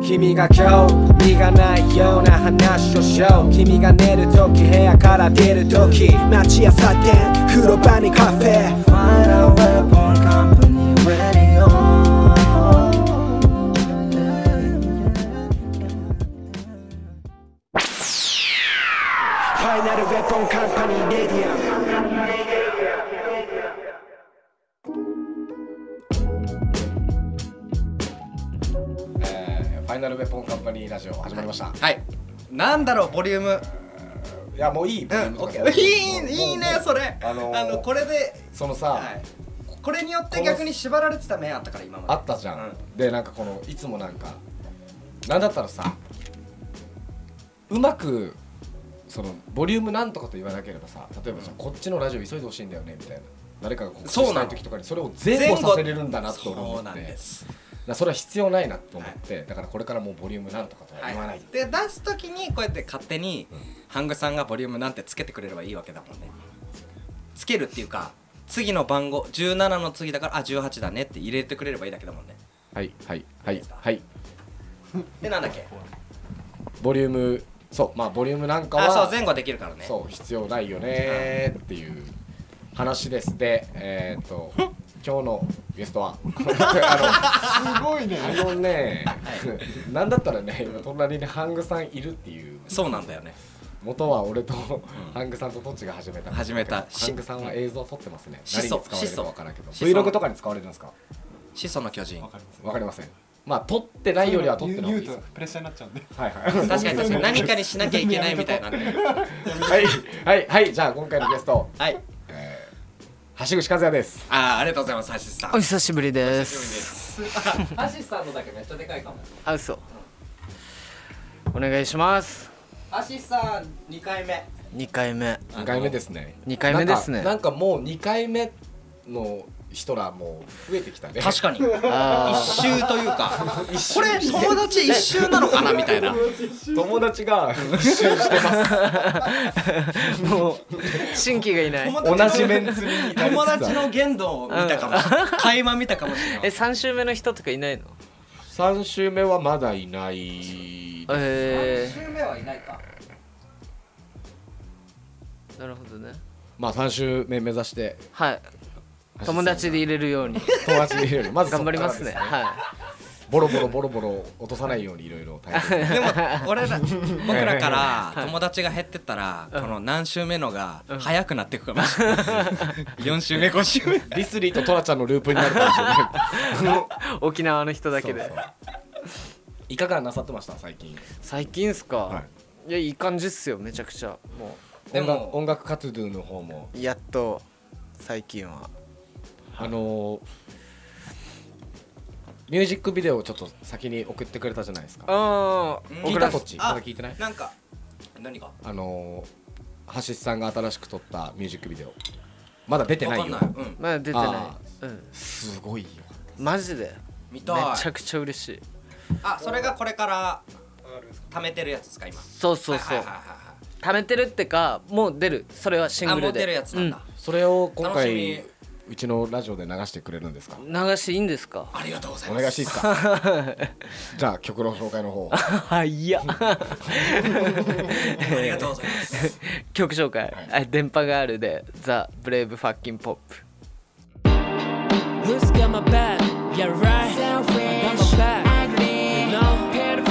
君が今日身がないような話をしよう。君が寝るとき部屋から出るとき街やサテン風呂場にカフェ Final Weapon Company Radio ファイナルウェポンカンパニーレディアム。ファイナルウェポンカンパニーラジオ始まりました。 はい。なんだろうボリューム。 いやもういい。 オッケー。いいねそれ。これでそのさ、 これによって逆に縛られてた面あったから今まで。 あったじゃん。でなんかこのいつもなんかなんだったらさ、うまくそのボリュームなんとかと言わなければさ、例えばさこっちのラジオ急いでほしいんだよねみたいな。誰かが告知したい時とかにそれを前後させれるんだなと思って。それは必要ないなと思って、だからこれからもうボリュームなんとかとは言わない、 で出す時にこうやって勝手にハングさんがボリュームなんてつけてくれればいいわけだもんね。つけるっていうか次の番号17の次だから18だねって入れてくれればいいだけだもんね。 はいでなんだっけボリューム、そうまあボリュームなんかはそう前後できるからね。 そう必要ないよねっていう話です。で今日のゲストはすごいねなんだったらね今隣にハングさんいるっていう。 そうなんだよね。 元は俺とハングさんとトッチが始めた。ハングさんは映像を撮ってますね。何に使われるか分からんけど Vlog とかに使われるんですか。 始祖の巨人分かりません。まあ撮ってないよりは撮ってない。 言うとプレッシャーになっちゃうんで。 確かに何かにしなきゃいけないみたいなんで。 はいじゃあ今回のゲスト橋口和也です。 ありがとうございます。橋さんお久しぶりです。 橋さんのだけめっちゃでかいかも。 嘘。お願いします。 橋さん2回目ですね。 2回目ですね。 なんかもう2回目の人らもう増えてきたね。 確かに一周というかこれ友達一周なのかなみたいな。 友達が一周してますもう新規がいない。 同じメンツに友達の言動を見たかもしれない。垣間見たかもしれない。 3週目の人とかいないの ？3週目はまだいない 3週目はいないか。 なるほどね。 まあ3週目目指してはい友達で入れるようにまず頑張りますね。はいボロボロ落とさないようにいろいろ大変。 でも僕らから友達が減ってったらこの何週目のが早くなっていくかもしれない。4週目5週目ディスリーとトラちゃんのループになるかもしれない。 沖縄の人だけで。 いかがなさってました最近っすか。いやいい感じっすよ。めちゃくちゃもう音楽活動の方もやっと最近はミュージックビデオをちょっと先に送ってくれたじゃないですか。聞いたこっちまだ聞いてない。 なんか何が橋さんが新しく撮ったミュージックビデオまだ出てないよ。 まだ出てない。 すごいよマジで見たい。 めちゃくちゃ嬉しい。 それがこれから貯めてるやつですか今。 そう貯めてるってかもう出る。それはシングルでもう出るやつなんだ。 それを今回うちのラジオで流してくれるんですか。 流していいんですか。 ありがとうございます。 お願いしていいですか。じゃあ曲の紹介の方。 いやありがとうございます。 曲紹介電波ガールでザ・ブレイブ・ファッキン・ポップ。Who's got my back? Yeah right. Got my back. You know.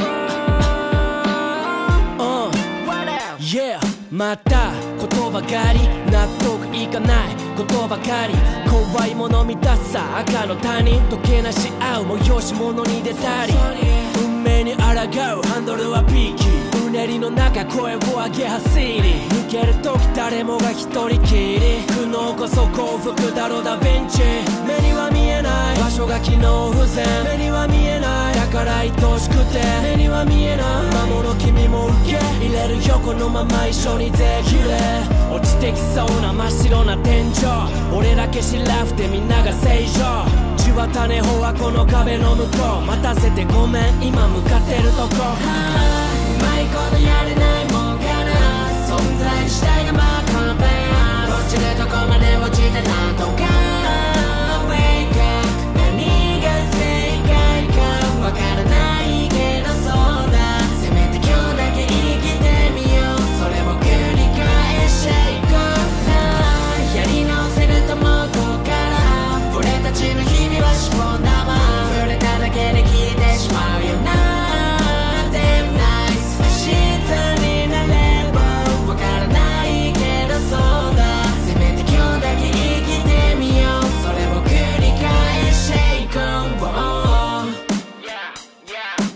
Yeah. また言葉狩り納得いかないことばかり怖いもの見たさ赤の他人とけなし合う催し物に出たり運命に抗うハンドルはピーキーうねりの中声を上げ走り抜ける時誰もが一人きり苦悩こそ幸福だろダヴィンチ目には見えない場所が機能不全目には見えないだから愛しくて目には見えない魔物君も受け入れるよこのまま一緒にできる落ちてきそうな真っ白な天井俺だけ知らふてみんなが正常血は種穂はこの壁の向こう待たせてごめん今向かってるとこうまいことやれないもんかな存在自体がまあ勘弁落ちるとこまで落ちてなんとか Wake up 何が正解かわからないけどそ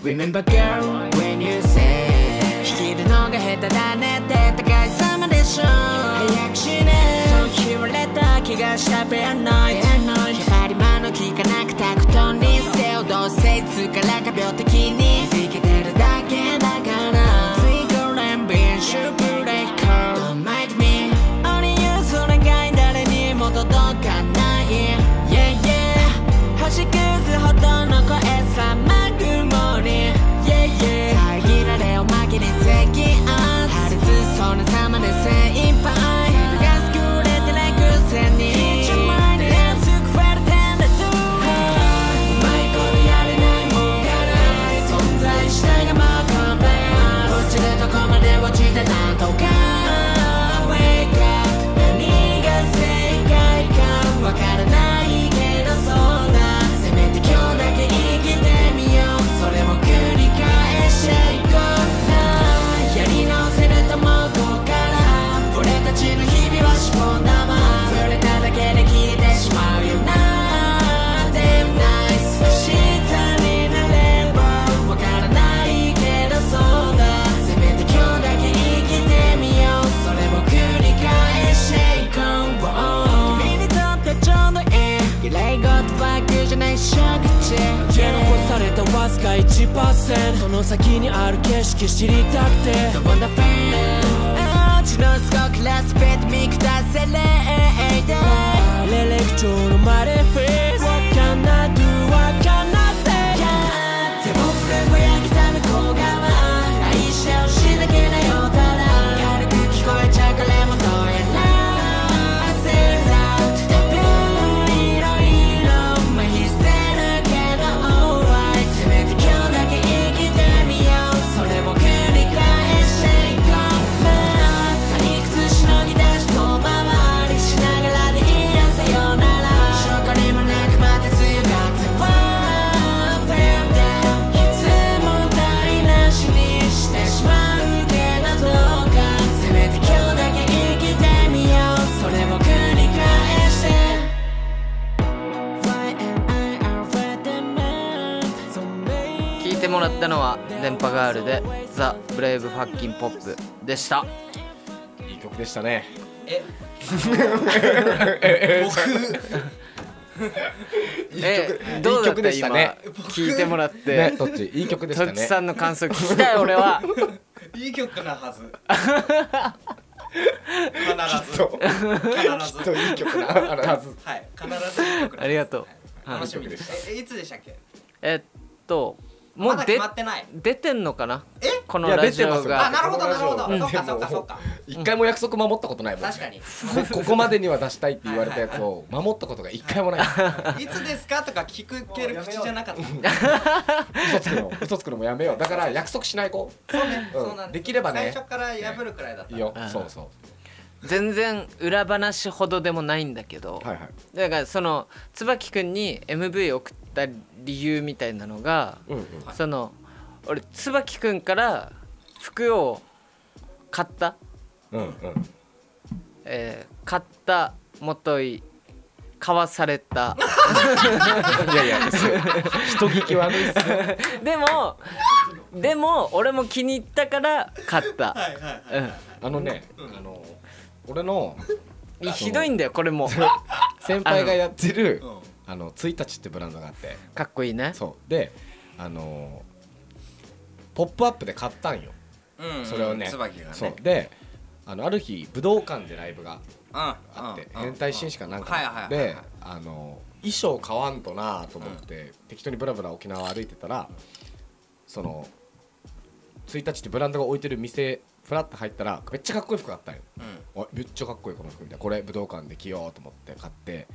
Remember girl when you say 引きるのが下手だねって高い様でしょ早くしねそう言われた気がしたペアノイド光間の効かなくたくとにせよどうせいつからか病的につけてるだけだから追加連便シュープレイカー Don't mind me Only you それが誰にも届かない Yeah yeah 星屑ほどの声さまぐもり Yeah yeah 遮られおまけに敵圧張りつそうな玉で精一杯が作れてないくせに Hit your mind and すぐ増える点だとうまいことやれないもんがない存在したいがまあ勘弁落ちるとこまで落ちてなんとか Wake up 何が正解かわからないけどそうだせめて今日だけ生きてみようそれを繰り返していこうやり直せると思うここから俺たちの日々はしぼんだま触れただけで消えてしまうよな Damn nice 下になればわからないけどそうだせめて今日だけ生きてみようそれを繰り返していこう君にとってちょうどいい綺麗事ばっかじゃない食事家残されたわずか 1% その先にある景色知りたくて The Wonder Fan 血の底から全て見下せレイデーレレクチョーのマレフェイス What can I do? What can I say? 手も触れぼやけた向こう側愛してほしいだけだよただ軽く聞こえちゃう彼もどうやらせら多分いろいろ麻痺してるけど Alright せめて今日だけ生きてみようそれを繰り返していこう退屈しのぎ出し遠回りしながらでいいやさよなら証拠にもなくまた強がってはBam down いつも台無しにしてしまうけどどうかせめて今日だけ生きてみようそれを繰り返して Why am I afraid to move? So maybe 聞いてもらったのは電波ガールでザ・ブレイブ・ファッキン・ポップでした。 いい曲でしたね。 どうだったいい曲でしたね今聞いてもらってね、どっちいい曲でしたね。 とっちさんの感想聞きたい俺は。 いい曲なはずきっといい曲なはず。 はい必ずいい曲なありがとう。 楽しみですいつでしたっけもうまだ決まってない出てんのかなこのいやラジオ出てますよが。 なるほどなるほどうんそうかそうかそうか一回も約束守ったことないもんね。 確かにここまでには出したいって言われたやつを守ったことが一回もない。 いつですかとか聞ける口じゃなかった嘘つくのもやめよう。だから約束しない子。 そうねうんそうなんできればね最初から破るくらいだったいいようん。 そうそ全然裏話ほどでもないんだけど、 う。はいはい。 だからその椿くんに MV 送った理由みたいなのが、 うんうん。 その俺椿くんから服を買った、 うんうん。 買ったもとい買わされたいやいや、人聞き悪いっすね。 でも俺も気に入ったから買った。 あのね、俺のひどいんだよこれも。 先輩がやってる1日ってブランドがあって、 かっこいいね。 そうでポップアップで買ったんよ。それをね。 椿がねそうである日武道館でライブがあってうん変態紳士かなんはいはいはいかで衣装買わんとなと思って適当にブラブラ沖縄歩いてたらその1日ってブランドが置いてる店フラッと入ったらめっちゃかっこいい服があったんよ。めっちゃかっこいいこの服みたいな、これ武道館で着ようと思って買って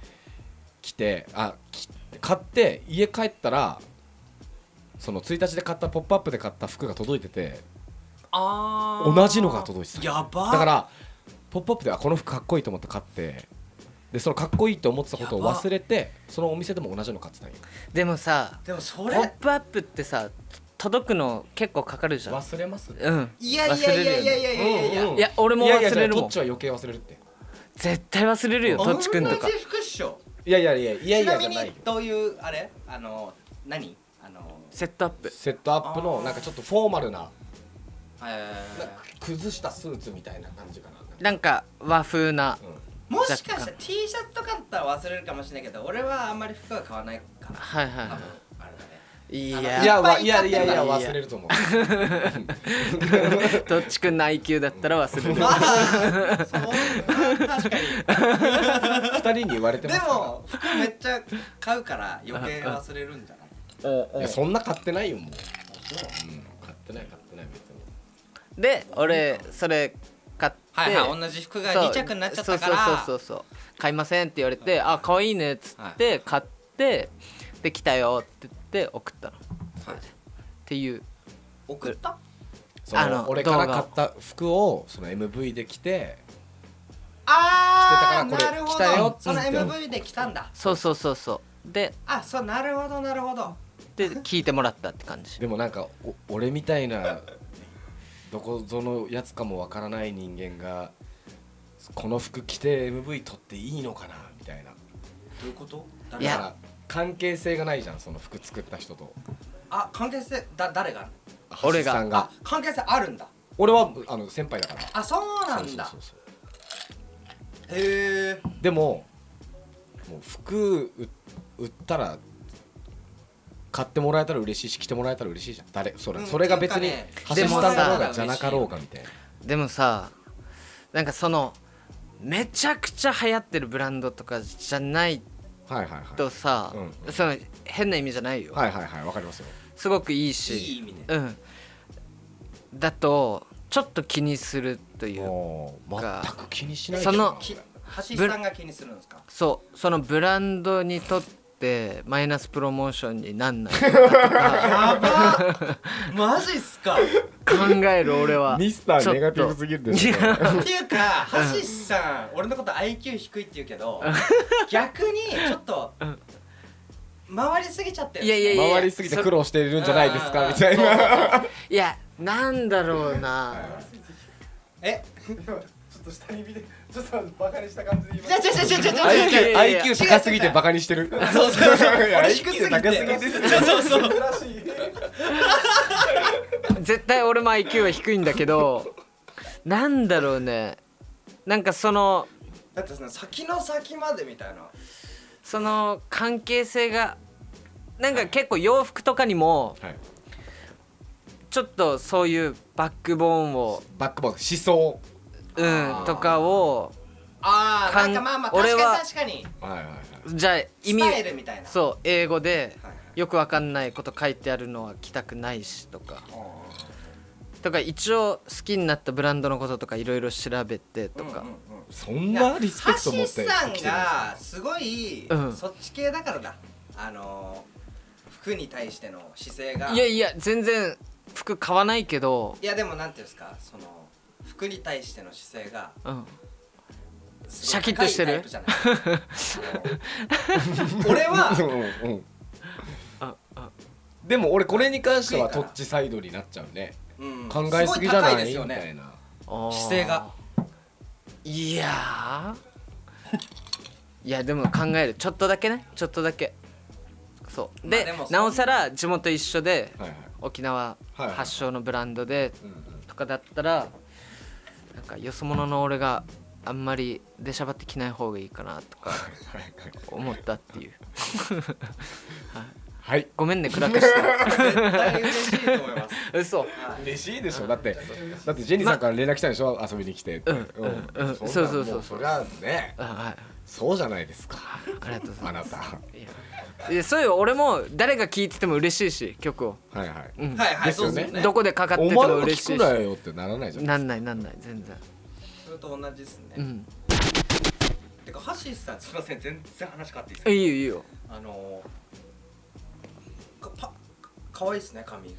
買って家帰ったらその1日で買ったポップアップで買った服が届いてて同じのが届いてた。 やばだからポップアップではこの服かっこいいと思って買ってでそのかっこいいと思ってたことを忘れてそのお店でも同じの買ってたんよ。 でもさでもそポッれプアップってさ届くの結構かかるじゃん。 忘れます？ うんいやいやいやいやいやいやいやいや俺も忘れるもん。 いやいやトッチは余計忘れるって。 絶対忘れるよとっちくんとか同じ服っしょ。 いやいやいやいやいちなみにやじゃないよ。 どういうあれ何セットアップセットアップのなんかちょっとフォーマルなえ崩したスーツみたいな感じかな。 なんか和風なもしかしたら T シャツとかだったら忘れるかもしれないけど、俺はあんまり服は買わないからはいはいは多分あれだね。 いいいやや忘れると思う。 どっちくんの IQ だったら忘れるまあそう確かに。 二人に言われてまかですも服めっちゃ買うから余計忘れるんじゃない？ ら。いやそんな買ってないよもう。買ってない別に。 で俺それ買ってはいはい、同じ服が2着になっちゃったからそう買いませんって言われて、あ可愛いねっつって買ってできたよって言って送ったの、 はいっていう送った？ その俺から買った服をその MV で着てあー着てたからこれなるほど着たよっつそのって MV で来たんだ。 そうでそうなるほどなるほど。 で聞いてもらったって感じ。 でもなんか俺みたいなどこぞのやつかもわからない人間がこの服着て MV 撮っていいのかなみたいな。 どういうこと？ いやだから関係性がないじゃんその服作った人と。 関係性誰が？ 俺が橋さんが。 関係性あるんだ。 俺は先輩だから。 そうなんだ。 そうへえ。 でもう服売ったら買ってもらえたら嬉しいし着てもらえたら嬉しいじゃん。それが別に橋でもさんだろうさがじゃなかろうかみたいな。 でもさなんかそのめちゃくちゃ流行ってるブランドとかじゃないはいはいはい。 とさ、その変な意味じゃないよ、 はいはいはいわかりますよ。 すごくいいしいい意味ね。 だとちょっと気にするという全く気にしないその橋さんが気にするんですか？ そのブランドにとってマイナスプロモーションになんないかとかやばマジっすか？ 考える俺はミスターネガティブすぎるでしょ。 っていうか橋さん俺のこと IQ 低いって言うけど逆にちょっと回りすぎちゃってる。 いや回りすぎて苦労しているんじゃないですかみたいな。 いやなんだろうなちょっと下に見てちょっとバカにした感じで言いまじゃ IQ 高すぎてバカにしてる。 そういや俺低すぎ IQ 高すぎてですそう絶対俺も IQ は低いんだけどなんだろうねなんかそのだって先の先までみたいなその関係性がなんか結構洋服とかにもはいちょっとそういうバックボーンをバックボーン思想。 とかをなんかまあ俺は確かにはいはいはい。 じゃあ意味スタイルみたいな。 そう英語ではいよくわかんないこと書いてあるのは着たくないしとか一応好きになったブランドのこととかいろいろ調べてとか、 そんなリスペクト持って橋さんがすごいそっち系だからだ。服に対しての姿勢がいや全然服買わないけどいやでもなんていうんですかその服に対しての姿勢がシャキッとしてる俺はでも俺これに関してはトッチサイドになっちゃうね。考えすぎじゃないみたいな姿勢が。 いやでも考えるちょっとだけねちょっとだけそうでなおさら地元一緒で沖縄発祥のブランドでとかだったらなんかよそ者の俺があんまり出しゃばって着ない方がいいかなとか思ったっていうはいごめんね暗くして絶対嬉しいと思います。 嘘嬉しいでしょ。だってジェニーさんから連絡来たでしょ遊びに来てって。 そうそりゃねそうじゃないですか。 ありがとうございますあなた。 いやそういう俺も誰が聴いてても嬉しいし曲をはいはい。 はいはいそうですよね。 どこでかかっててお前もも嬉しいし聞くなよってならないじゃん。 なんない全然それと同じですね。てか橋さんすみません全然話変わっていいですか？ いいよかわいいですね髪。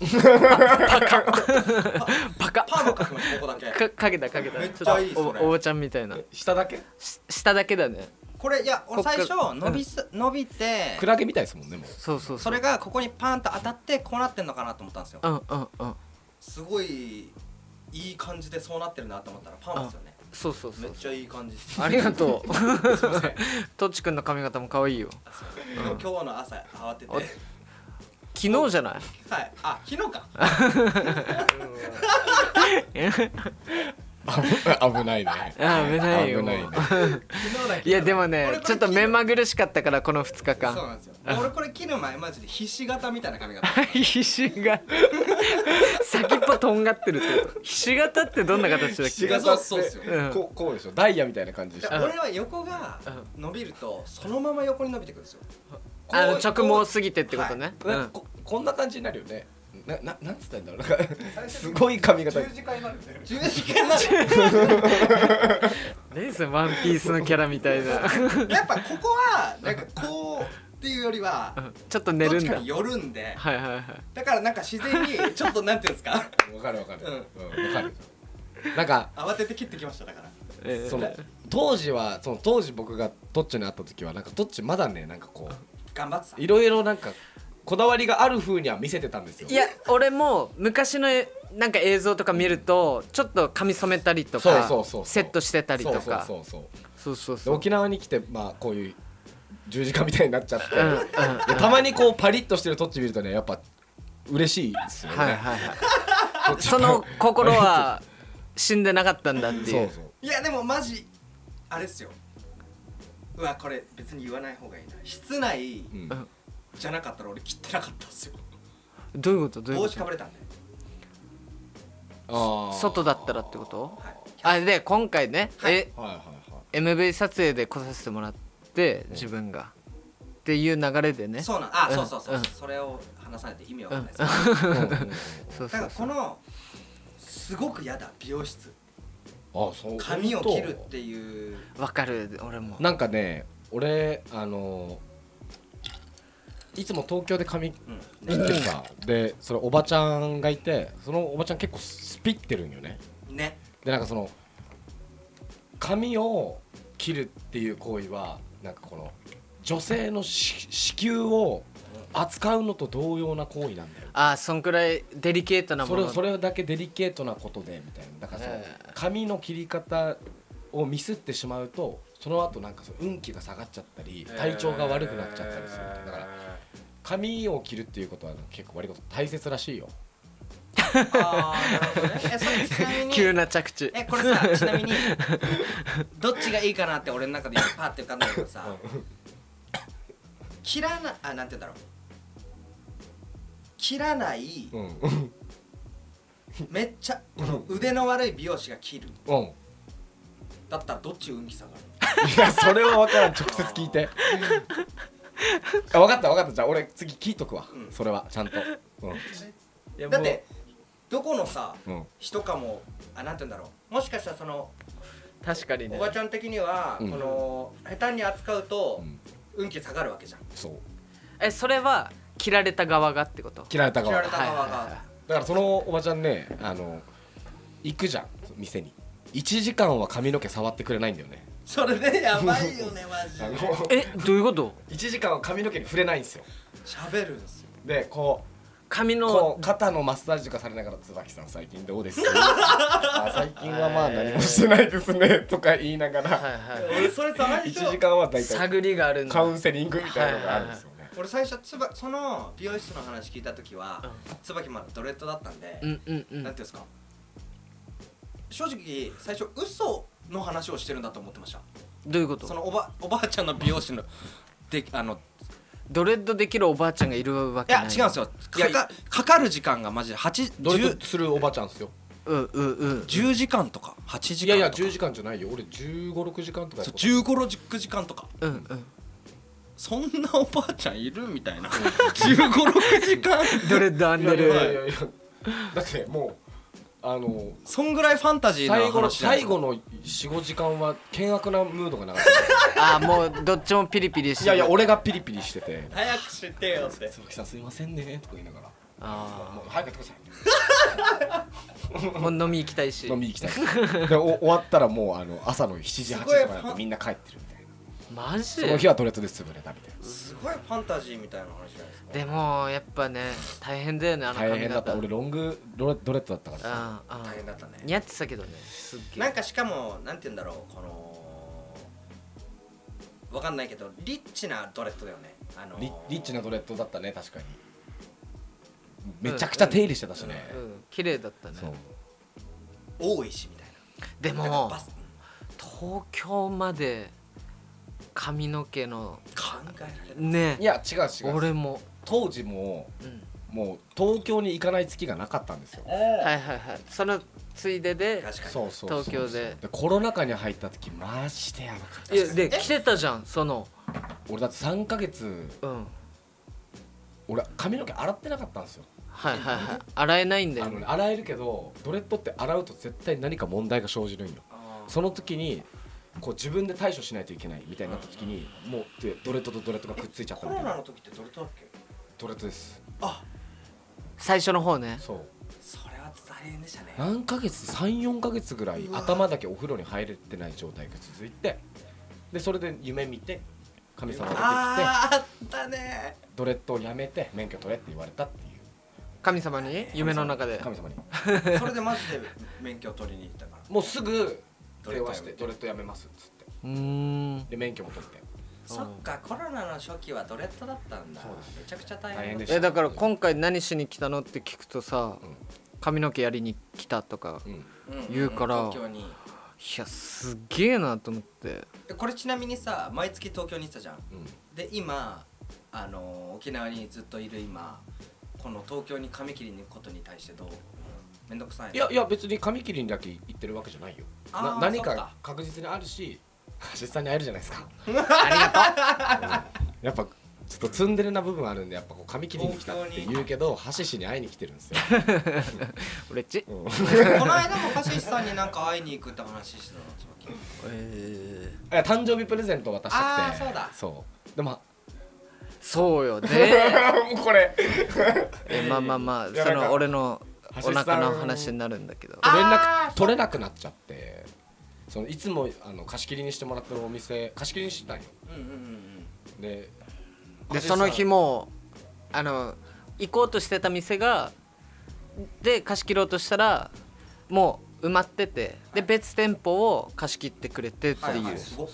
バカパーマかけましたここだけ。 かけためっちゃいいちょっそれとおばちゃんみたいな下だけ下だけだねこれいや俺最初伸びてクラゲみたいですもんねもう。 そうそれがここにパンと当たってこうなってんのかなと思ったんですよ。すごいいい感じでそうなってるなと思ったらパーマですよね。 そうめっちゃいい感じです。 ありがとうとっちくんの髪型も可愛いよ。 今日の朝慌てて昨日じゃない？ はいあ昨日か危ないね。 危ないよ。 危ないね。 いやでもねちょっと目まぐるしかったからこの2日間。 そうなんですよ。俺これ切る前マジでひし形みたいな髪型。 ひしが先っぽとんがってるってこと。ひし形ってどんな形だっけ？ ひし形そうですよ。 こうでしょ。ダイヤみたいな感じでしょ。 俺は横が伸びるとそのまま横に伸びてくるんですよ。 直毛すぎてってことね。 こんな感じになるよね。なんつったんだろう。なんかすごい髪型。 十字架になるんだよね。 十字架になる。 何それワンピースのキャラみたいな。 やっぱここはなんかこうっていうよりはちょっと寝るんだ。 どっちかに寄るんで。 はいはいはい。 だからなんか自然にちょっとなんていうんですか。 わかる。わかる。なんか慌てて切ってきましただから。 その当時僕がトッチに会った時はなんかトッチまだねなんかこう頑張ってた。 いろいろなんかこだわりがある風には見せてたんですよ。 いや俺も昔のなんか映像とか見るとちょっと髪染めたりとかセットしてたりとかそう沖縄に来てまあこういう十字架みたいになっちゃってたまにこうパリッとしてるトッチ見るとねやっぱ嬉しいですよね。 はいはいはい。その心は死んでなかったんだっていう。 いやでもマジあれっすよ。うわこれ別に言わない方がいいな。室内じゃなかったら俺切ってなかったっすよ。 どういうこと？ 帽子かぶれたんで。 外だったらってこと？あで今回ね、MV 撮影で来させてもらって自分がっていう流れでね。 そうそれを話さないと意味わかんないです。だからこのすごく嫌だ美容室。髪を切るっていう。 わかる俺も。 なんかね俺いつも東京で髪切ってさ、でそれおばちゃんがいてそのおばちゃん結構スピってるんよね。でなんかその髪を切るっていう行為はなんかこの女性の子宮を扱うのと同様な行為なんだよ。 そんくらいデリケートなもの。 それだけデリケートなことでみたいな。だからその髪の切り方をミスってしまうとその後なんか運気が下がっちゃったり体調が悪くなっちゃったりする。だから髪を切るっていうことは結構割と大切らしいよ。 なるほどね。それちなみに急な着地。 これさちなみにどっちがいいかなって俺の中でパーって浮かんだけどさ、切らないなんて言うんだろう。切らない。めっちゃ腕の悪い美容師が切る。だったらどっち運気下がる？ いやそれは分からん。直接聞いて。分かったじゃあ俺次聞いとくわ。それはちゃんと。 だってどこのさ人かもなんて言うんだろう。もしかしたらその確かにね。 おばちゃん的にはこの下手に扱うと運気下がるわけじゃん。 それは切られた側がってこと？ 切られた側が。 だからそのおばちゃんね行くじゃん店に。1時間は髪の毛触ってくれないんだよね。 それでやばいよねマジで。 どういうこと？ 1 時間は髪の毛に触れないんですよ。 喋るんですよ。 でこう髪の肩のマッサージとかされながら「椿さん最近どうですか?」最近はまあ何もしてないですねとか言いながら俺それさ 1時間は大体探りがあるんだ。 カウンセリングみたいなのがあるんですよね。 俺最初その美容室の話聞いた時は椿まだドレッドだったんでなんていうんですか、正直最初嘘の話をしてるんだと思ってました。 どういうこと？ そのおばあちゃんの美容師のでドレッドできるおばあちゃんがいるわけない。 いや違うんですよ。かかる時間がマジでドレッドするおばちゃんですよ。 10時間とか8時間とか。 いやいや10時間じゃないよ。俺15、6時間とか。 15、6時間とか。そんなおばあちゃんいるみたいな。15、6時間ドレッド編んでる。 だってもうそんぐらいファンタジーな話。 最後の 4,5 時間は険悪なムードがなかった。 もうどっちもピリピリして。 いやいや俺がピリピリしてて早くしてよって。 椿さんすいませんねとか言いながらもう早くやってください。 もう飲み行きたいし。 飲み行きたい。で終わったらもう朝の7時8時とかになってみんな帰ってるみたいな。 マジ？ その日はドレッドで潰れたみたいな。 すごいファンタジーみたいな話じゃないですか。 でもやっぱね大変だよね。 大変だった。俺ロングドレッドだったからさ。 大変だったね。 似合ってたけどね。すっげえ。 なんかしかもなんて言うんだろう、このわかんないけどリッチなドレッドだよね。 リッチなドレッドだったね確かに。 めちゃくちゃ手入れしてたしね、 綺麗だったね。 多いしみたいな。 でも東京まで髪の毛の考えられるね。 いや違う俺も当時ももう東京に行かない月がなかったんですよ。 はいはいはい。そのついででそう東京でコロナ禍に入った時マジでやばかった。 いやで来てたじゃんその。 俺だって3ヶ月俺髪の毛洗ってなかったんですよ。 はいはいはい。洗えないんだよ。 洗えるけどドレッドって洗うと絶対何か問題が生じるんよ。その時にこう自分で対処しないといけないみたいになった時にもうドレッドとドレッドがくっついちゃったみたいな。 コロナの時ってドレッドだっけ？ ドレッドです。 最初の方ね。 そう。 それは大変でしたね。 何ヶ月3、4ヶ月ぐらい頭だけお風呂に入れてない状態が続いて、でそれで夢見て神様が出てきてあったね。 ドレッドをやめて免許取れって言われたっていう。 神様に夢の中で。 神様に。 それでマジで免許を取りに行ったから。 もうすぐ電話してドレッドやめますっつって。で免許も取って。 そっか、コロナの初期はドレッドだったんだ。めちゃくちゃ大変でした。 だから今回何しに来たのって聞くとさ、髪の毛やりに来たとか言うから、いやすげえなと思って。 これちなみにさ、毎月東京に行ってたじゃん。で今沖縄にずっといる今、この東京に髪切りに行くことに対してどう？めんどくさい？ いや別に髪切りにだけ行ってるわけじゃないよ。何か確実にあるし、橋さんに会えるじゃないですか。 ありがとう。やっぱちょっとツンデレな部分あるんで、やっぱこう髪切りに来たって言うけど、橋氏に会いに来てるんですよ。 俺っち。 この間も橋さんになんか会いに行くって話してたの。 誕生日プレゼント渡したくて。 そうだ。 そう。でもそうよね。 これ。 まあその俺のお腹の話になるんだけど。 連絡取れなくなっちゃって。そのいつも貸し切りにしてもらってるお店貸し切りにしてたんよ。でその日も行こうとしてた店がで貸し切ろうとしたらもう埋まってて、で別店舗を貸し切ってくれてっていう。 そう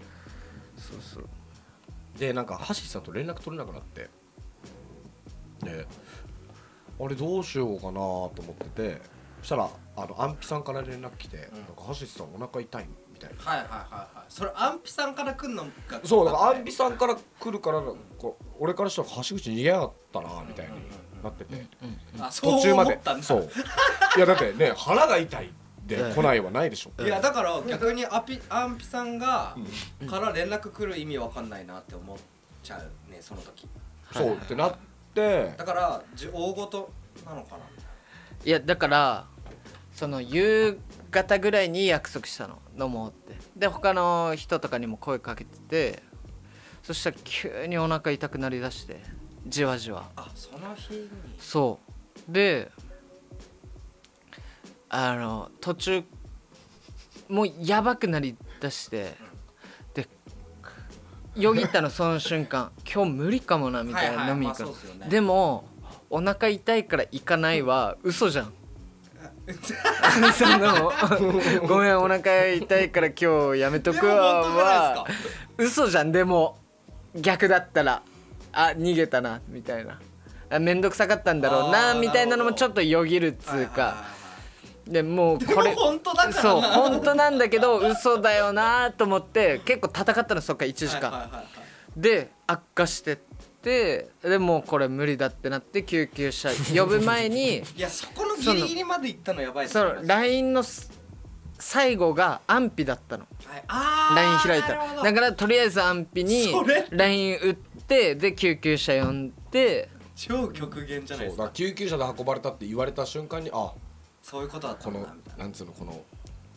でなんか橋さんと連絡取れなくなって、であれどうしようかなと思ってて、そしたらアンピさんから連絡来て、なんか橋さんお腹痛いみたいな。 それアンピさんから来んのか。 そうだからアンピさんから来るから俺からしたら橋口逃げやがったなみたいになってて、途中まで。そういやだってね、腹が痛いで来ないはないでしょ。 いやだから逆にアンピさんがから連絡来る意味わかんないなって思っちゃうね、その時。 そうってなって、 だから大ごとなのかな。 いやだからその夕方ぐらいに約束したの、飲もうって。で他の人とかにも声かけてて、そしたら急にお腹痛くなりだしてじわじわ。 その日に。 そうで途中もうやばくなりだして、でよぎったのその瞬間今日無理かもなみたいな飲みに行くの。でもお腹痛いから行かないは嘘じゃん。そのごめんお腹痛いから今日やめとくわは嘘じゃん。でも逆だったら逃げたなみたいな、めんどくさかったんだろうなみたいなのもちょっとよぎるっつうか。でもうこれ本当だからな。 そう本当なんだけど嘘だよなと思って結構戦ったの。そっか1時間で悪化してって、でもうこれ無理だってなって救急車呼ぶ前にいやそこのギリギリまで行ったのやばいっすね。その LINE の最後が安否だったの。LINE 開いたらだからとりあえず安否に LINE 打って、で救急車呼んで。 超極限じゃないですか。 救急車で運ばれたって言われた瞬間にそういうことだったんだみたいな。 なんつうのこの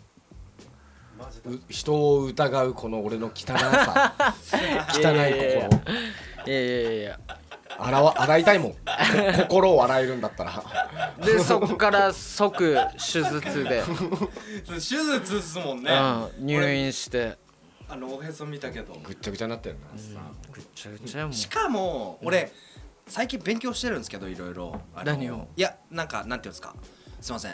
人を疑うこの俺の汚さ汚い心。 いや洗いたいもん心を洗えるんだったら。 でそっから即手術で手術っすもんね。 入院しておへそ見たけどぐっちゃぐちゃになってるな。 ぐっちゃぐちゃやもん。 しかも俺最近勉強してるんですけど、いろいろ。 何を？ いやなんかなんていうんですか、すいません、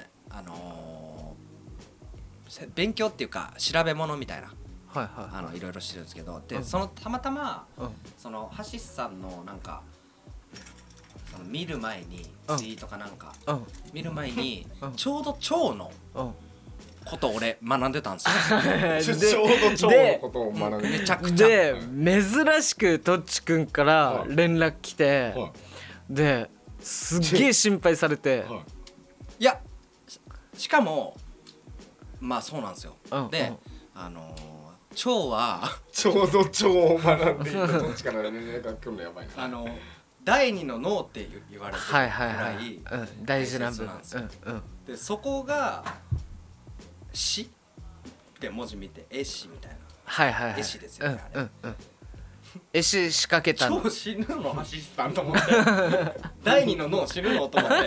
勉強っていうか調べ物みたいな、いろいろしてるんですけど、でそのたまたまその橋さんのなんかその見る前にうんツイートかなんかうん見る前にうんちょうど腸のうんことを俺学んでたんですよ。 ちょうど腸のことを学んでめちゃくちゃ。 で珍しくとっちくんから連絡来て、 はですっげえ心配されて、 いはいいやしかもまあそうなんですよ。 うんで腸はちょうど腸を学んでいたどっちから連絡が来るのやばいな第二の脳って言われてるぐはいはいはらい、 い大事な部分大切なんですようんでそこが「死」って文字見て「絵師」みたいなはいはいはい絵師ですよねあれ絵師仕掛けたの超死ぬのアシスタント思って第二の脳死ぬのと思って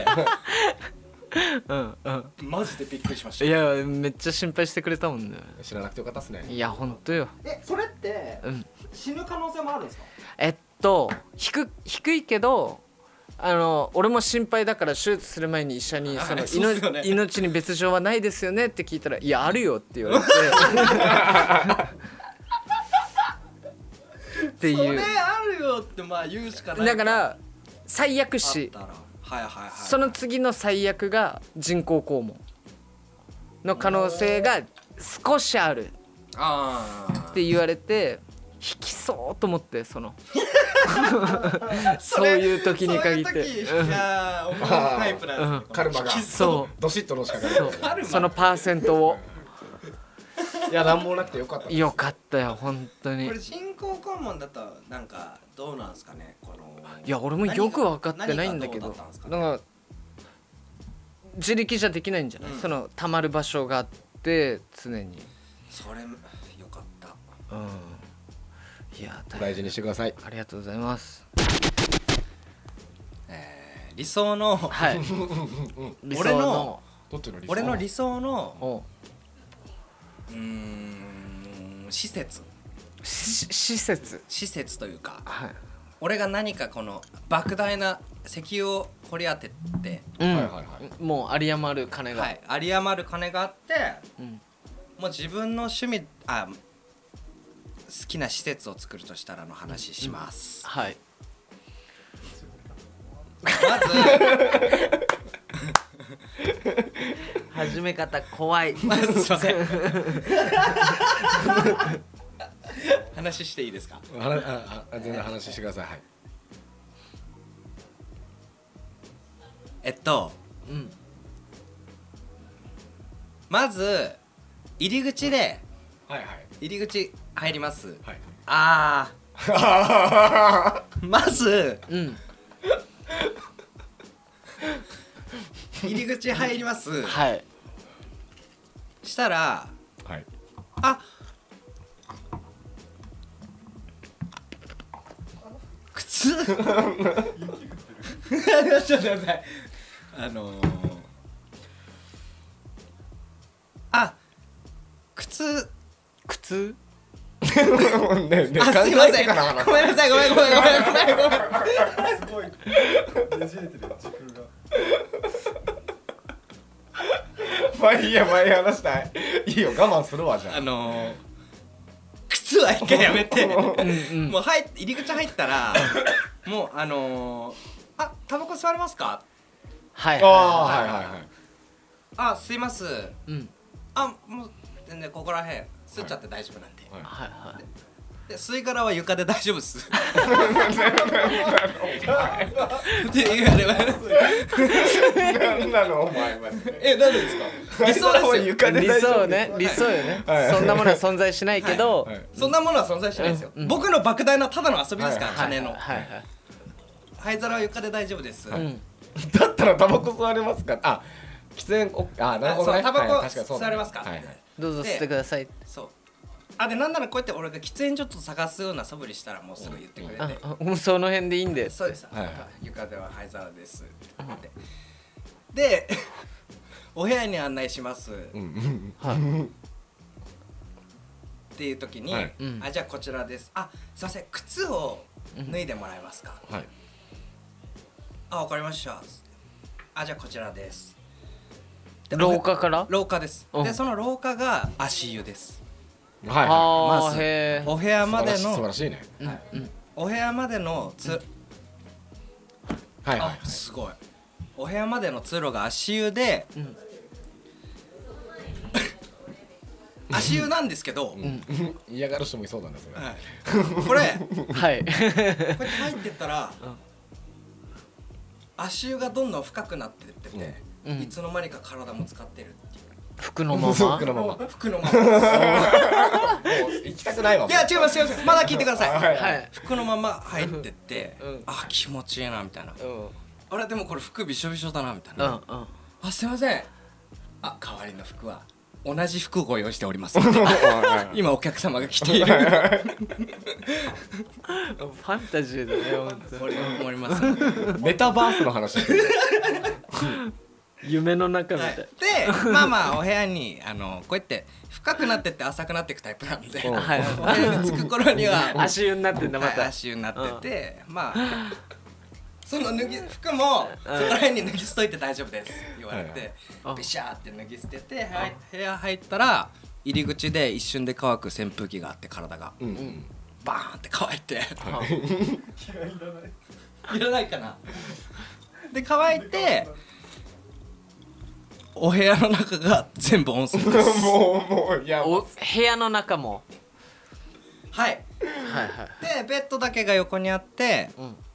マジでびっくりしました。 いやめっちゃ心配してくれたもんね。 知らなくてよかったっすね。 いやほんとよ。 それって死ぬ可能性もあるんですか？ 低いけど俺も心配だから手術する前に医者にそうっすよね命に別状はないですよねって聞いたらいやあるよって言われてっていうそれあるよってまあ言うしかないだから最悪死あったらはいはいはいその次の最悪が人工肛門の可能性が少しあるあーって言われて引きそうと思ってそういう時に限ってそういう時いやー思うタイプなんですよカルマがそうドシッとのしかかそうる。 そのパーセントをいやなんもなくてよかった。 よかったよ本当にこれ人工肛門だとなんかどうなんですかねこのいや俺もよく分かってないんだけど何がどうだったんですかねなんか自力じゃできないんじゃない、その溜まる場所があって常にそれよかったいや大事にしてください。 ありがとうございます理想のはい理想のどっちの理想？ 俺の理想のお施設施設というかはい俺が何かこの莫大な石油を掘り当ててうんはいはいはいもう有り余る金がはい有り余る金があってうんもう自分の趣味好きな施設を作るとしたらの話します、 はいま始め方怖いずすいません話していいですか？ 全然話してください。はい。 うんまず入り口ではいはい入り口入りますはい。 まずうん入り口入りますはいしたらはい。 靴ちょっと待ってください靴靴ねすいませんごめんなさいごめんすごいねじれてるよ時空が。 まあいいや前話したい。いいよ我慢するわじゃあ。 靴は一回やめてもううん入り口入ったらもうタバコ吸われますか？ はいはいはい。 吸いますうんもう全然ここらへん吸っちゃって大丈夫なんで、 はいはいはいで吸い殻は床で大丈夫っすって言われまなんなのお前マジで。 なんでですか？理想ですよ床で理大丈夫想ね理想よねはいそんなものは存在しないけどはいそんなものは存在しないですよ、僕の莫大なただの遊びですから、 はい金の、 はいはい灰皿は床で大丈夫です、 うんだったらタバコ吸われますか？喫煙なるほどね。 タバコはい確かにそうだね吸われますか？ はいはい。 どうぞ吸ってくださいそうでなんならこうやって俺が喫煙所と探すような素振りしたらもうすぐ言ってくれて、 もうその辺でいいんでそうです、 はいはい床では灰皿ですってでお部屋に案内しますっていう時に、 はいじゃあこちらですすいません靴を脱いでもらえますか？ はい。 わかりましたじゃあこちらです廊下から廊下ですうんでその廊下が足湯ですはいはまずへお部屋までい。素晴のらしいね。 お部屋までのはいはい、 あすごい。お部屋までの通路が足湯で、足湯なんですけど、 嫌がる人もいそうだねそれ。 はい、これはいこうやって入ってったら、足湯がどんどん深くなってってて、いつの間にか体も使ってるっていう。 服のまま服のまま服のまま行きたくないわ。 いや違います違います、まだ聞いてください。 はい服のまま入ってって、あ気持ちいいなみたいな、あれでもこれ服びしょびしょだなみたいな、あすいません、あ代わりの服は同じ服をご用意しております今お客様が着ているファンタジーだね本当に思いますメタバースの話してる。 夢の中みたい、 でまあまあお部屋にこうやって深くなってって浅くなっていくタイプなんで、お部屋に着く頃には足湯になってんだまた、 足湯になってて、まあその服もそこら辺に脱ぎ捨といて大丈夫です言われて、ビシャーって脱ぎ捨てて部屋入ったら入り口で一瞬で乾く扇風機があって、体がバーンって乾いていらないかな。で乾いてお部屋の中が全部温泉です。 もういやお部屋の中もはいはいはいでベッドだけが横にあって、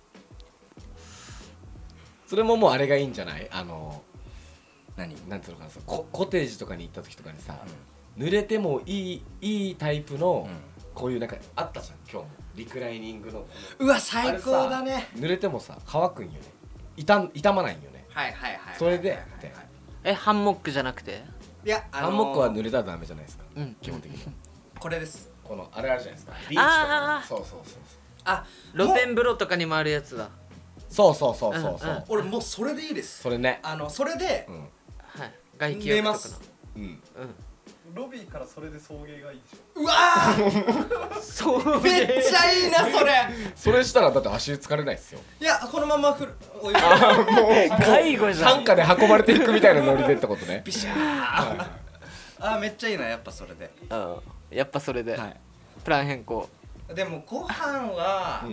それももうあれがいいんじゃない？ 何なんつうのかな、コテージとかに行った時とかにさ、濡れてもいいタイプの、こういうなんかあったじゃん今日もリクライニングの。 うわ最高だね。 濡れてもさ乾くんよね、傷まないんよね。 はいはいはい。 それでハンモックじゃなくて、 いやハンモックは濡れたらダメじゃないですか、基本的にこれです。 このあれあるじゃないですか、ビーチとか。そうあ露天風呂とかにもあるやつだ。 そう俺もうそれでいいです。 それね、 それではい外気寝浴とかのます。 ロビーからそれで送迎がいいでしょ。 うわーそうめっちゃいいなそれ。 それしたらだって足疲れないっすよ。 いやこのままお湯介護じゃん。 担架で運ばれていくみたいなノリでってことね。 ビシャーあめっちゃいいなやっぱそれで。 やっぱそれで、 はい、 プラン変更。 でもご飯は、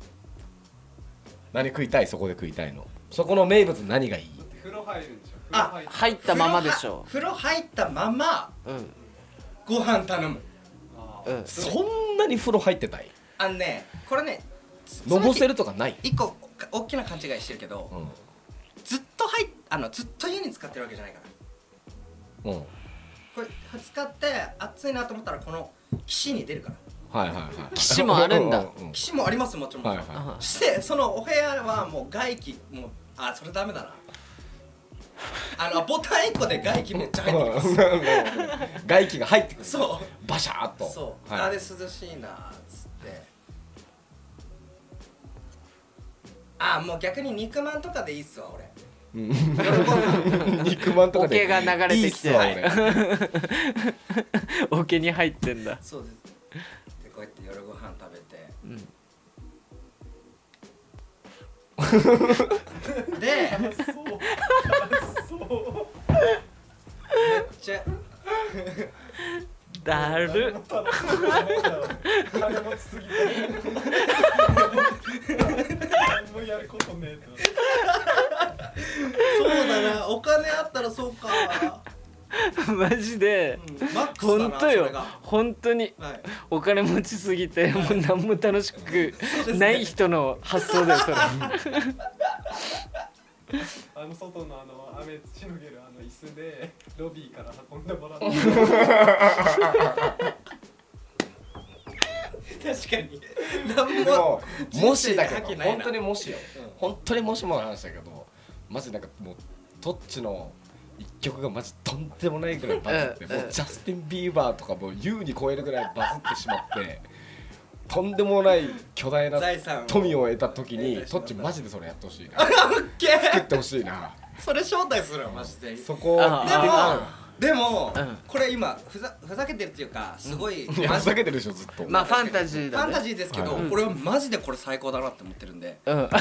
何食いたい？そこで食いたいの。そこの名物何がいい？ 風呂入るんでしょ。 入ったままでしょ。 風呂入ったままご飯頼む。 そんなに風呂入ってたい？ これねのぼせるとかない？ 一個大きな勘違いしてるけど、ずっとずっと家に使ってるわけじゃないから。これ使って暑いなと思ったらこの岸に出るから。 岸もあるんだ。 岸もありますもちろん。してそのお部屋はもう外気もそれダメだな。ボタン1個で外気めっちゃ入ってきます。 外気が入ってくる。 そうバシャーっと。 そうあれ涼しいなっつって。もう逆に肉まんとかでいいっすわ俺。 肉まんとかで桶が流れてきて桶に入ってんだ。 そうです。でこうやって夜ご飯食べて、でめっちゃだる金持ちすぎて何もやることねえと。 そうだな、お金あったらそうか。 マジで、 マックスだな。 本当よ、本当に、お金持ちすぎてもう何も楽しくない人の発想だよそれ。 外の雨しのげる椅子でロビーから運んでもらって。 確かに。 もしだけど、本当にもしよ、本当にもしもの話だけど、マジなんかもうトッチの一曲がマジとんでもないぐらいバズって、もうジャスティン・ビーバーとかもう優に超えるぐらいバズってしまって、とんでもない巨大な富を得た時にトッチマジでそれやってほしいな。作ってほしいな。 それ招待するわマジで。 そこでもこれ今ふざけてるっていうかすごいふざけてるでしょずっと。 まあファンタジーだね。 ファンタジーですけど、俺はマジでこれ最高だなって思ってるんで、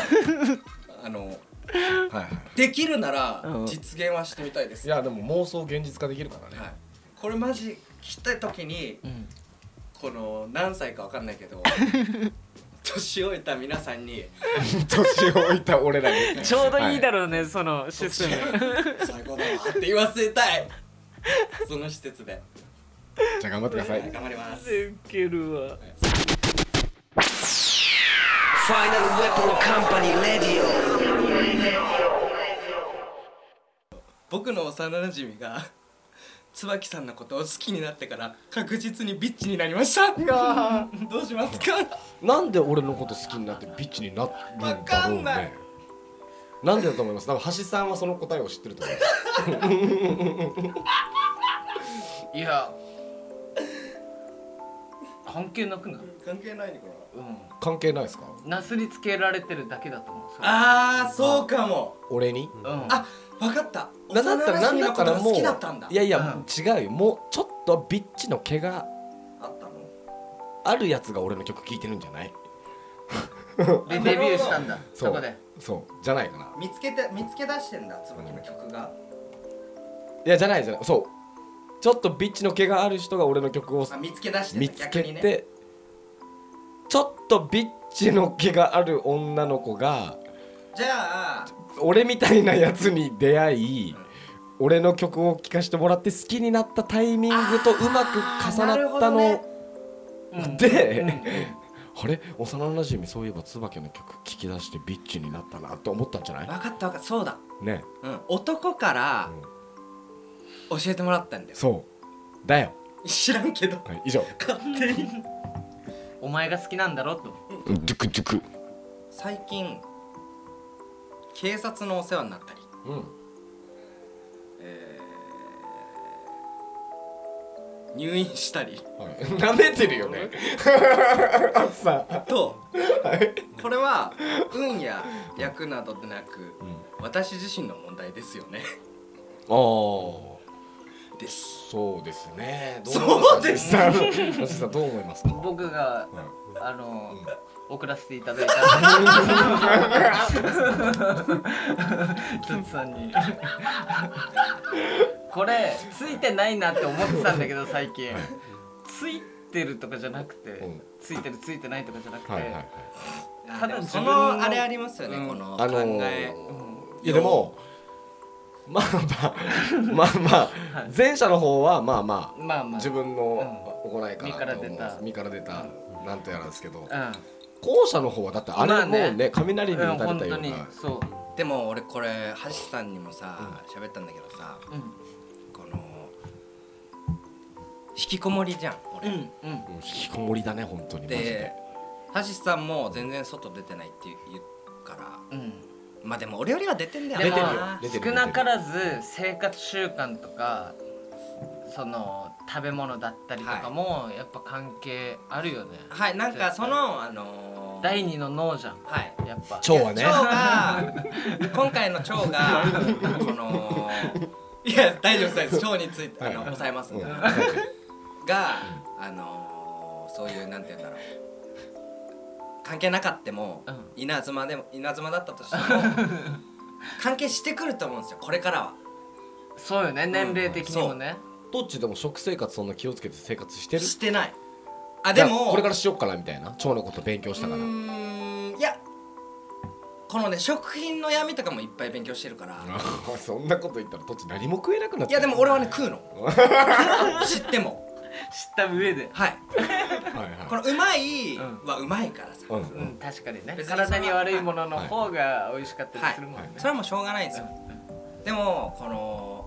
できるなら実現はしてみたいです。 いやでも妄想現実化できるからね。 これマジ来た時にこの何歳かわかんないけど年老いた皆さんに年老いた俺らにちょうどいいだろうね、そのシステム。 最高だわって言わせたいその施設で。 じゃあ頑張ってください。 頑張ります。 ウケるわ。 ファイナルウェポンカンパニーレディオ。 僕の幼馴染が椿さんのことを好きになってから確実にビッチになりました。どうしますか？ なんで俺のこと好きになってビッチになるんだろうわかんないね。なんでだと思います。多分橋さんはその答えを知ってると思う。 いや関係なくない？ 関係ないねこれ。 関係ないですか？ なすりつけられてるだけだと思う。 ああそうかも。 俺に？ あ分かった。 なんだったらもう好きだったんだ。 いやいや、違うよ。もうちょっとビッチの毛があったの？ あるやつが俺の曲聴いてるんじゃない？ でデビューしたんだ。そこで。 そうじゃないかな。 見つけ出してんだ椿の曲が。 いやじゃない。そうちょっとビッチの毛がある人が俺の曲を見つけ出して見つけて、ちょっとビッチの毛がある女の子がじゃあ俺みたいなやつに出会い、俺の曲を聴かせてもらって好きになったタイミングとうまく重なったので、あれ幼馴染そういえば椿の曲聴き出してビッチになったなと思ったんじゃない？ 分かったそうだね。 男から教えてもらったんだよ。 そうだよ。 知らんけど。 はい、以上。 勝手にお前が好きなんだろと。 ドゥクドゥク。 最近警察のお世話になったり、入院したり、 なめてるよね。さあと、これは運や役などでなく、私自身の問題ですよね。 ああ。 です。 そうですね。 そうです。 橋さんどう思いますか？ 僕が送らせていただいた一つさんにこれついてないなって思ってたんだけど最近ついてるとかじゃなくて、ついてるついてないとかじゃなくて、 ただそのあれありますよね、この考え。 いやでもまあ前者の方はまあ自分の行いからと思う。身から出たなんとやらですけど、後者の方はだってあれもうね雷に打たれたような。 でも俺これ橋さんにもさ喋ったんだけどさ、この引きこもりじゃん俺。引きこもりだね本当に。 で橋さんも全然外出てないって言うから、まあでも俺よりは出てんだよな。 少なからず生活習慣とかその食べ物だったりとかもやっぱ関係あるよね。 はい、なんかその第二の脳じゃん。 はい、 やっぱ腸はね。 腸が今回の腸がこのいや大丈夫です。腸について抑えますんでがそういうなんて言うんだろう。関係なかっても、稲妻だったとしても関係してくると思うんですよこれからは。 そうよね、年齢的にもね。 どっちでも食生活そんな気をつけて生活してる？ してない。あでもこれからしよっかなみたいな。腸のこと勉強したから。 いやこのね食品の闇とかもいっぱい勉強してるから。 そんなこと言ったらどっち何も食えなくなっちゃう。 いやでも俺はね食うの知っても知った上で。 はいこのうまいはうまいからさ。 確かにね、体に悪いものの方が美味しかったりするもんね。 それはもうしょうがないんですよ。でもこの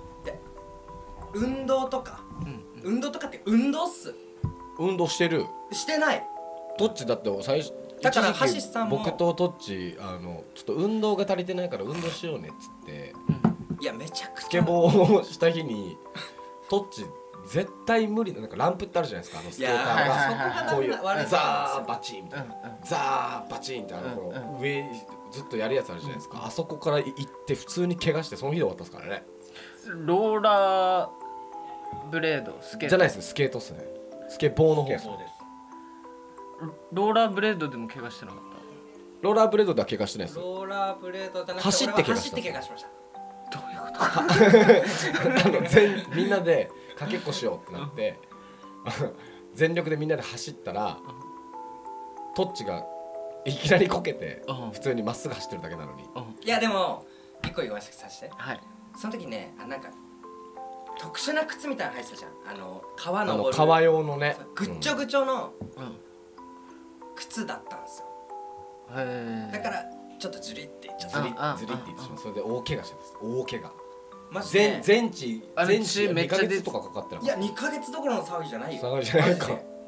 運動とかって運動っす。 運動してる？ してない。 どっちだって最初だから橋さんも僕とどっちちょっと運動が足りてないから運動しようねっつって、 いやめちゃくちゃスケボーをした日にどっち絶対無理な、なんかランプってあるじゃないですか、スケーターがこういうザーバチンみたいな、ザーバチンってこの上ずっとやるやつあるじゃないですか、あそこから行って普通に怪我してその日で終わったですからね。 ローラーブレードスケートじゃないですね、スケートっすね。スケボーの方です。 ローラーブレードでも怪我してなかった？ ローラーブレードでは怪我してないです。 ローラーブレードじゃなくて走って怪我しました。 どういうことみんなでかけっこしようってなって全力でみんなで走ったらトッチがいきなりこけて普通にまっすぐ走ってるだけなのに。 いやでも一個言わせて、 はい、 その時ね、なんか特殊な靴みたいなの履いてたじゃん。川登る川用のね、 ぐっちょぐちょの靴だったんですよ。だからちょっとズリっていっちゃった。 ズリっていってしまう。それで大怪我してます。大怪我。 マジで全治2ヶ月とかかかってなかった。 いや2ヶ月どころの騒ぎじゃないよ。 騒ぎじゃないか。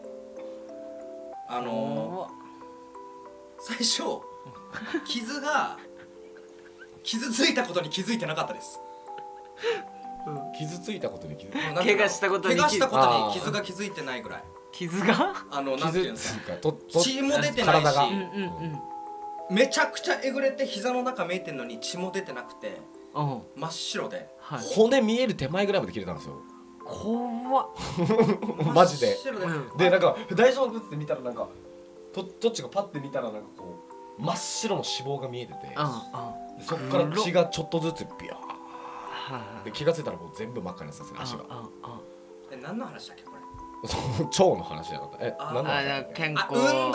最初傷ついたことに気づいてなかったです。 傷ついたことに気づいてない。 怪我したことに傷が気づいてないぐらい。 傷がなんていうんですか、血も出てないし、めちゃくちゃえぐれて膝の中見えてんのに血も出てなくて真っ白で、 骨見える手前ぐらいまで切れたんですよ。 怖っマジで。でなんか大丈夫って見たらなんかどっちがパッて見たらなんかこう真っ白の脂肪が見えてて、そっから血がちょっとずつビャーで気がついたらもう全部真っ赤になってたんですね、足が。 何の話だっけこれ。 腸の話じゃなかった。何の話だっけ。 健康、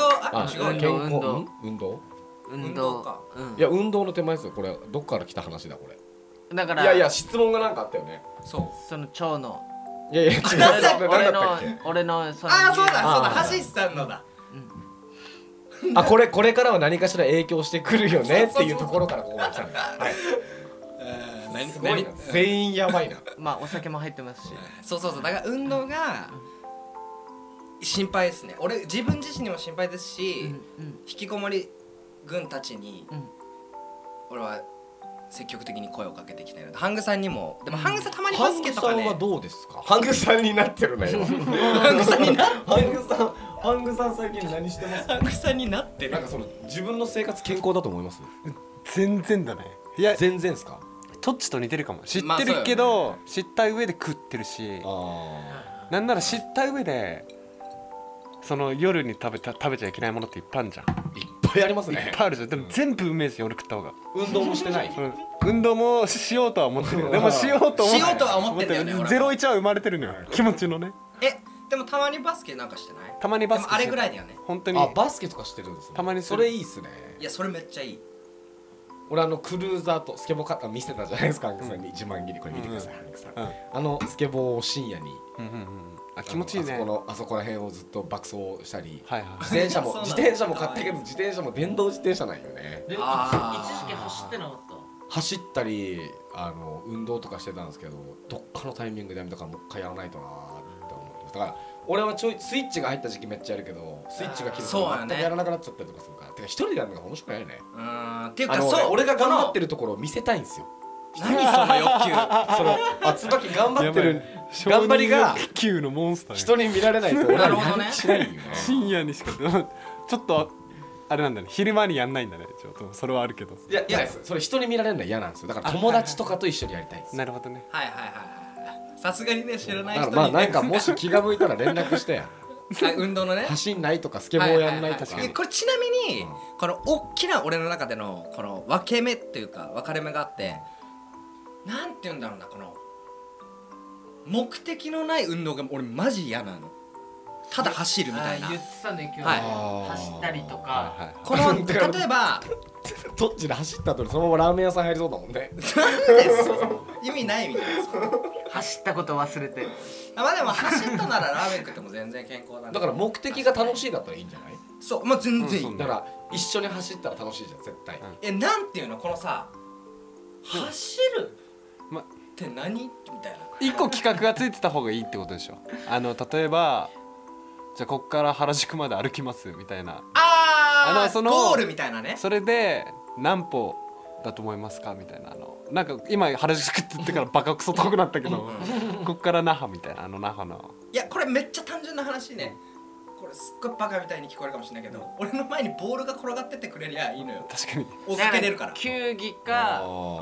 運動か。 いや運動の手前ですよこれ。どっから来た話だこれ。 だからいや質問がなんかあったよね。 その腸のいや違う俺のそうだ橋さんのだ。 これからは何かしら影響してくるよねっていうところからここまで来たんだ。すごいな、全員やばいな。 まあお酒も入ってますし。 そうだから運動が心配ですね。俺自分自身にも心配ですし、引きこもり軍たちに俺は積極的に声をかけていきたいので、ハングさんにも。でもハングさんたまにバスケとかね。 ハングさんはどうですか。ハングさんになってるね今。 ハングさんになってる。 ハングさん最近何してます。 ハングさんになってる。 なんかその自分の生活健康だと思います。 全然だね。いや全然ですか。 トッチと似てるかも。知ってるけど、知った上で食ってるし、なんなら知った上でその夜に食べちゃいけないものっていっぱいあるじゃん。 いっぱいありますね。 いっぱいあるじゃん。でも全部うめえし、夜食った方が。 運動もしてない。 運動もしようとは思ってる。でもしようとは思ってるんだよね。 01は生まれてるのよ、気持ちのね。 でもたまにバスケなんかしてない？ たまにバスケ。 あれぐらいだよね。 本当に。 バスケとかしてるんですね。 たまにそれいいっすね。 いやそれめっちゃいい。 俺クルーザーとスケボー買った見せたじゃないですか、ハングさんに。自慢切りこれ見てください、ハングさん。スケボーを深夜に気持ちいいね。 あそこら辺をずっと爆走したり、自転車も買ったけど自転車も電動自転車なんよね。 一時期走ってなかった。 走ったり運動とかしてたんですけど、どっかのタイミングでやめたからもう一回やらないとなって思ってます。だから俺はスイッチが入った時期めっちゃやるけど、スイッチが切ると全くやらなくなっちゃったりとかするから。てか一人でやるのが面白くないよね。 っていうか俺が頑張ってるところを見せたいんですよ。 何その欲求。 椿頑張ってる頑張りが欲求のモンスター。 人に見られないと俺はやる気しないよね。 深夜にしかちょっとあれなんだね、昼間にやんないんだね。ちょっとそれはあるけど。 いやそれ人に見られるのは嫌なんですよ。だから友達とかと一緒にやりたいんです。 なるほどね。 さすがにね、知らない人に。 まあなんかもし気が向いたら連絡して。 運動のね、 走んないとかスケボーやんないとか。 これちなみにこの大きな俺の中でのこの分け目っていうか分かれ目があって、なんて言うんだろうな、この目的のない運動が俺マジ嫌なの。ただ走るみたいな。 言ってたね今日。走ったりとか。 この例えばどっちで走った後にそのままラーメン屋さん入りそうだもんね。 なんです意味ないみたいな。 走ったこと忘れて。 まあでも走ったならラーメン食っても全然健康だね。 だから目的が楽しいだったらいいんじゃない？ そう、まあ全然いい。 だから一緒に走ったら楽しいじゃん絶対。 なんていうのこのさ、走るって何みたいな。 一個企画がついてた方がいいってことでしょ。例えばじゃあこっから原宿まで歩きますみたいな。そのゴールみたいなね。 それで何歩だと思いますかみたいな。なんか今原宿って言ってからバカクソ遠くなったけどこっから那覇みたいな。那覇のいやこれめっちゃ単純な話ね。これすっごいバカみたいに聞こえるかもしれないけど、俺の前にボールが転がってってくれりゃいいのよ。 確かに追っかけれるから。 球技か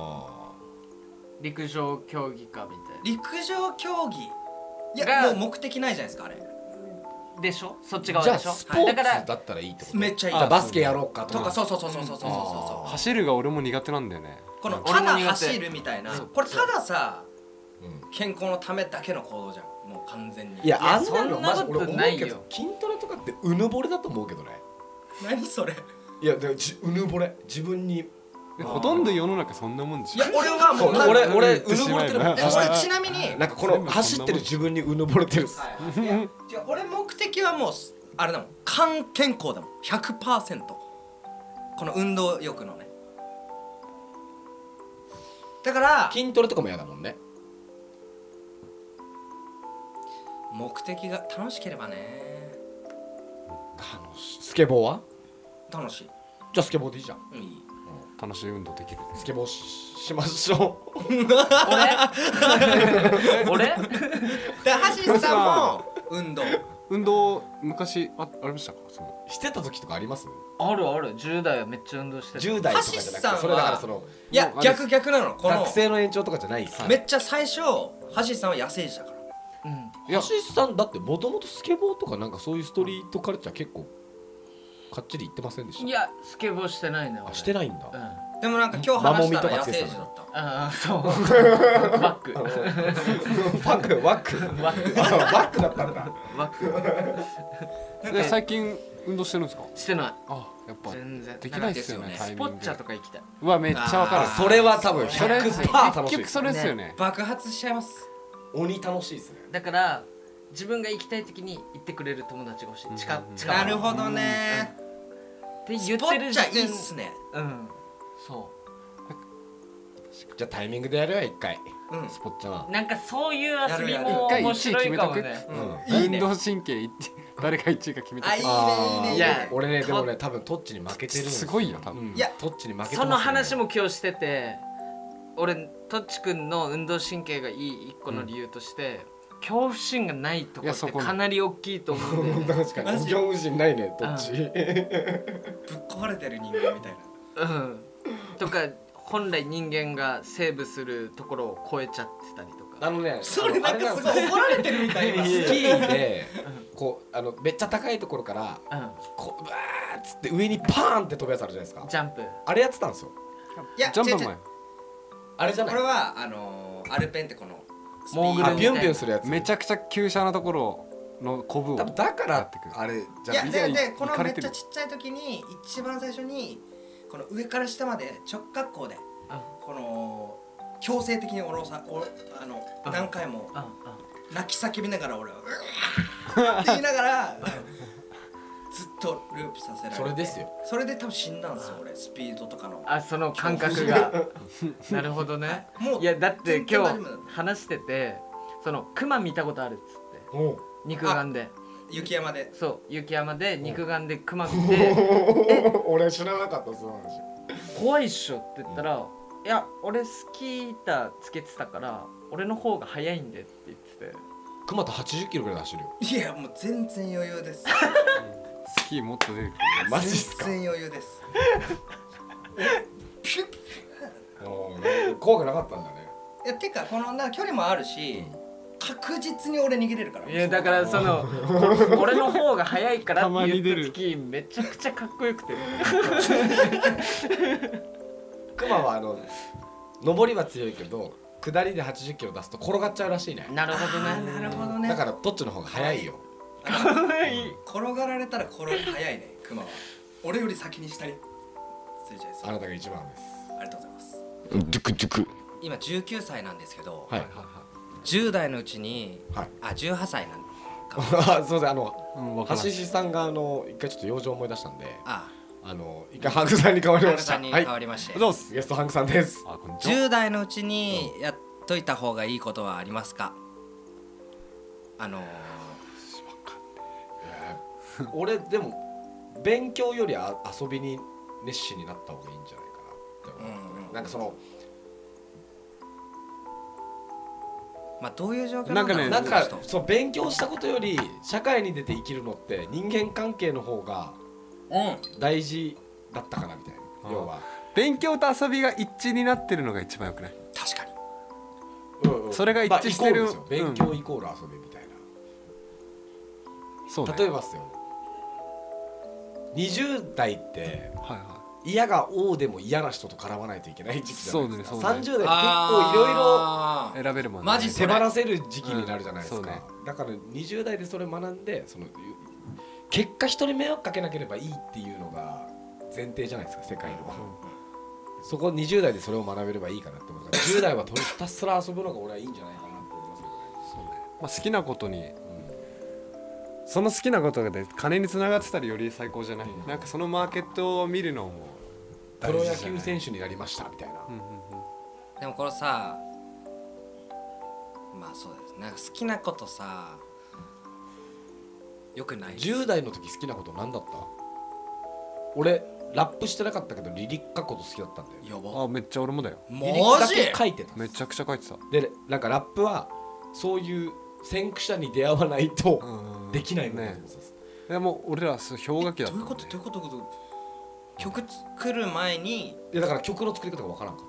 陸上競技かみたいな。 陸上競技いやもう目的ないじゃないですかあれでしょ。そっち側でしょ。 スポーツだったらいいってこと。 めっちゃいい。 バスケやろうかとか。 そう走るが俺も苦手なんだよね。 このただ走るみたいな。これたださ健康のためだけの行動じゃん。もう完全に。 いやあんなのマジ俺思うけど筋トレとかってうぬぼれだと思うけどね。 何それ。 いやでもうぬぼれ自分にほとんど世の中そんなもんでしょ。 いや俺はもう俺うぬぼれてるもん。 俺ちなみになんかこの走ってる自分にうぬぼれてる。 いや俺目的はもうあれだもん、肝健康だもん 100%。 この運動欲のね。だから筋トレとかも嫌だもんね。 目的が楽しければね。 楽しい。スケボーは楽しい。 じゃあスケボーでいいじゃん。 いい。 楽しい運動できる。 スケボーしましょう。 俺で橋さんも運動昔ありましたか？そのしてた時とかあります？ あるある。10代はめっちゃ運動してた。 10代とかじゃなくて、それだからそのいや逆なの。この学生の延長とかじゃないっす。 めっちゃ最初橋さんは野生児だから。 橋さんだってもともとスケボーとかなんかそういうストリートカルチャー結構かっちり言ってませんでした？ いやスケボーしてないね。 してないんだ。 でもなんか今日話したら野生児だった。 ああそう。ワック。 ワックだったんだ。 ワック。 で最近運動してるんですか？ してない。 あやっぱ全然できないっすよね。 スポッチャとか行きたい。 うわめっちゃわかる。 それは多分それ 100%楽しい。 結局それですよね。 爆発しちゃいます。 鬼楽しいですね。 だから自分が行きたい時に行ってくれる友達が欲しい。近なるほどね。 って言ってる時点。 スポッチャいいっすね。 そう。 じゃあタイミングでやるよ一回。 スポッチャな。 なんかそういう遊びも面白いかもね。 運動神経誰が1位か決めて。 あいいね。 いや俺ねでもね多分トッチに負けてるんですすごいよ多分。 いやトッチに負けてます。 その話も今日してて、俺トッチくんの運動神経がいい一個の理由として恐怖心がないとこってかなり大きいと思うんで。 確かに恐怖心ないねトッチ。 ぶっ壊れてる人間みたいな。 とか本来人間がセーブするところを超えちゃってたりとか。 それなんかすごい怒られてるみたいな。 スキーでこうめっちゃ高いところからこうバーッつって上にパーンって飛ぶやつあるじゃないですか。 ジャンプ。 あれやってたんですよ。 いやジャンプ前。 あれじゃない。 これはアルペンってこのモーグルビュンビュンするやつ。 めちゃくちゃ急斜なところのコブを。 だからあれじゃいやでこのめっちゃちっちゃい時に一番最初にこの上から下まで直角行でこの強制的に何回も泣き叫びながら俺はうわーって言いながらずっとループさせられて。 それですよ。 それで多分死んだんですよ俺、スピードとかの。 その感覚が。なるほどね。いやだって今日話しててそのクマ見たことあるっつって肉眼で。 雪山で。 そう雪山で肉眼でクマ見て俺知らなかったその話。怖いっしょって言ったら、いや俺スキー板つけてたから俺の方が速いんでって言ってて。 クマと80キロぐらい走るよ。 いやもう全然余裕です。 スキーもっと出る。 マジっすか。 全然余裕です。 怖くなかったんだね。 いやてかこの距離もあるし、確実に俺逃げれるから。 いやだからその俺の方が速いからって言った時めちゃくちゃかっこよくて。 クマは上りは強いけど下りで80キロ出すと転がっちゃうらしいね。 なるほどね。 なるほどね。 だからどっちの方が速いよ。 転がられたら速いねクマは。俺より先に下についちゃいそう。 あなたが一番です。 ありがとうございます。 ドゥクドゥク。 今19歳なんですけど、 はい、 10代のうちに、18歳なんか。 すみません橋石さんが一回ちょっと用事を思い出したんで、一回ハンクさんに変わりました。 変わりまして。 どうぞゲストハンクさんです。 10代のうちにやっといた方がいいことはありますか？ 俺でも勉強より遊びに熱心になった方がいいんじゃないかなって思う。なんかそのどういう状況なんだろう。 なんかそう勉強したことより社会に出て生きるのって人間関係の方が大事だったかなみたいな。要は勉強と遊びが一致になってるのが一番よくない？ 確かに。それが一致してる。 勉強イコール遊びみたいな。 そうね。 例えばですよ。20代って嫌が王でも嫌な人と絡まないといけない時期じゃないですか。30代って結構いろいろ選べるもんね。 マジ手放せる時期になるじゃないですか。だから20代でそれ学んでその結果人に迷惑かけなければいいっていうのが前提じゃないですか世界の、そこ20代でそれを学べればいいかなって思うから10代はひたすら遊ぶのが俺はいいんじゃないかなって思いますけどね。 そうね、まあ、好きなことに、その好きなことで金につながってたらより最高じゃない、なんかそのマーケットを見るのもプロ野球選手になりましたみたいな、 でもこれさ、まあそうです、なんか好きなことさよくない。 10代の時好きなこと何だった？俺ラップしてなかったけどリリック書くこと好きだったんだよ。 やば。 あ、めっちゃ俺もだよ。 マリリックだジけ書いてた。 めちゃくちゃ書いてた。 でなんかラップはそういう先駆者に出会わないとできないものだと思ってた。 でも俺らそう氷河期だった、ね、 どういうことどういうことどういうこと、曲作る前に。 いやだから曲の作り方が分からんかった。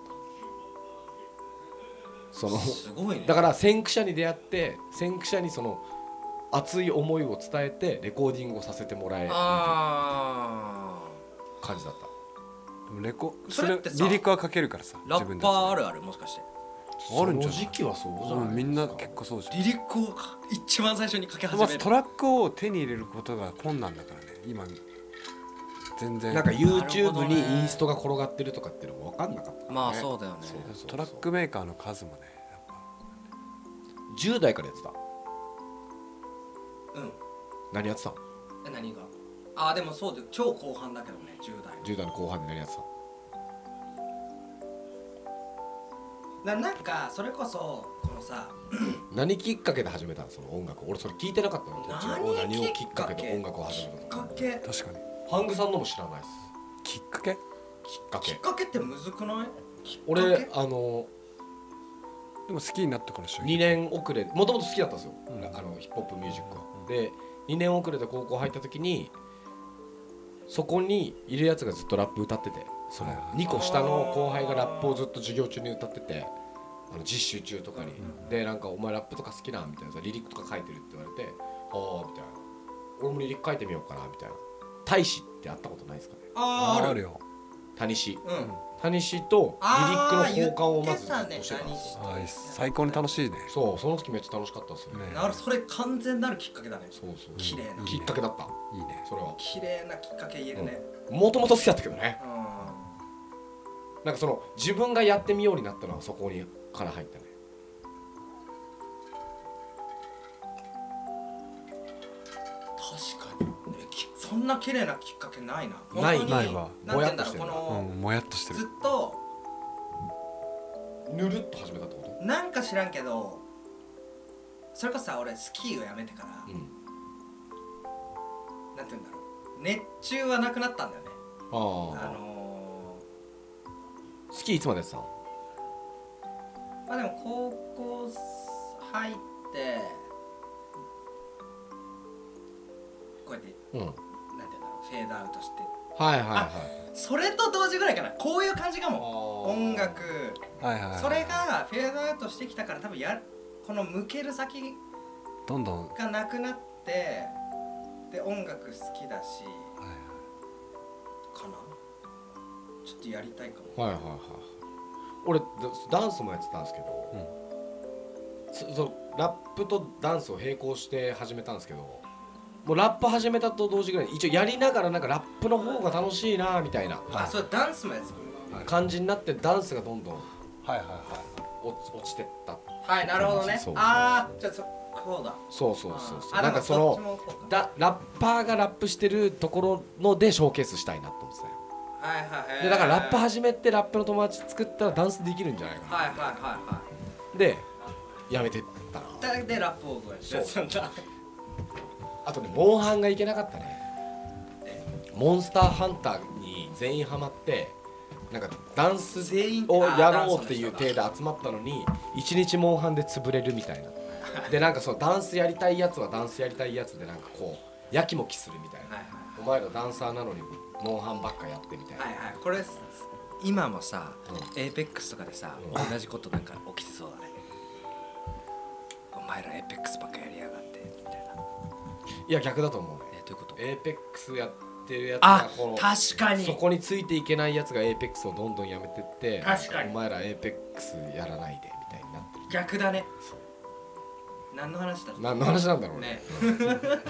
そのすごいね。 だから先駆者に出会って先駆者にその熱い思いを伝えてレコーディングをさせてもらえる感じだった。 それってさリリックは書けるからさ、 ラッパーあるあるもしかしてあるんじゃない？ その時期はそうじゃない、 みんな結構そうじゃん。 リリックを一番最初に書き始める。 まずトラックを手に入れることが困難だからね今全然。 なんか YouTube にインストが転がってるとかっていうのも分かんなかった、ね、 まあそうだよね。 そうトラックメーカーの数もねやっぱ 10代からやってた。 うん。 何やってた？ 何が？ああでもそうで超後半だけどね、10代の後半で何やってた？ なんかそれこそこのさ何きっかけで始めたのその音楽？俺それ聞いてなかったの。何をきっかけで音楽を始めたの？ きっかけ。 確かにハングさんのも知らないです。 きっかけきっかけってむずくない？ 俺でも好きになったからしょ。 2年遅れ、もともと好きだったんですよ、ヒップホップミュージックは、で2年遅れで高校入った時にそこにいるやつがずっとラップ歌ってて、その2個下の後輩がラップをずっと授業中に歌ってて、実習中とかに、でなんかお前ラップとか好きなみたいなさ、リリックとか書いてるって言われて、ああみたいな、俺もリリック書いてみようかなみたいな。大使って会ったことないですかね？ あるよ。 谷氏、谷氏とリリックの交換をまずしてたんです。 最高に楽しいね。 そう、その時めっちゃ楽しかったですよね。 なる、それ完全なるきっかけだね。 そうそう、 綺麗なきっかけだった。 いいね、 それは綺麗なきっかけ言えるね。 もともと好きだったけどね。なんかその自分がやってみようになったのはそこにから入ったね。 確かにそんな綺麗なきっかけないな。 ないわ。 もやっとしてる。 もやっとしてる。 ずっとぬるっと始めたってこと？ なんか知らんけど、それこそさ、俺スキーをやめてから、なんて言うんだろう、熱中はなくなったんだよね。 スキーいつまでやってたの？ まあでも高校入ってこうやって、なんて言うんだろう、フェードアウトして、 はいはいはい、 それと同時ぐらいかな。こういう感じかも。音楽、それがフェードアウトしてきたから、多分この向ける先どんどんがなくなって、で音楽好きだし、かな、ちょっとやりたいかも。 はいはいはい。俺ダンスもやってたんですけど、ラップとダンスを並行して始めたんですけど、もうラップ始めたと同時ぐらいに一応やりながらなんかラップの方が楽しいなみたいな、 それダンスもやつ感じになって、ダンスがどんどん落ちてった。 はい、なるほどね。ああ、じゃあそうだ。 そうなんかそのラッパーがラップしてるところのでショーケースしたいなと思ってたよ。でだからラップ始めてラップの友達作ったらダンスできるんじゃないかな。でやめてったな。 でラップをこうやってやってたんだ。 あとね、モンハンがいけなかったね。モンスターハンターに全員ハマって、なんかダンスをやろうっていう体で集まったのに1日モンハンで潰れるみたいな。でなんかそうダンスやりたいやつはダンスやりたいやつでなんかこうやきもきするみたいな。お前らダンサーなのにモンハンばっかやってみたいな。 これ今もさ、エーペックスとかでさ、同じことなんか起きてそうだね。お前らエーペックスばっかやりやがってみたいな。 いや逆だと思うね。 どういうこと？ エーペックスやってるやつがこの確かにそこについていけないやつがエーペックスをどんどんやめてって、 確かにお前らエーペックスやらないでみたいになってる。 逆だね。何の話だ？ 何の話なんだろうね。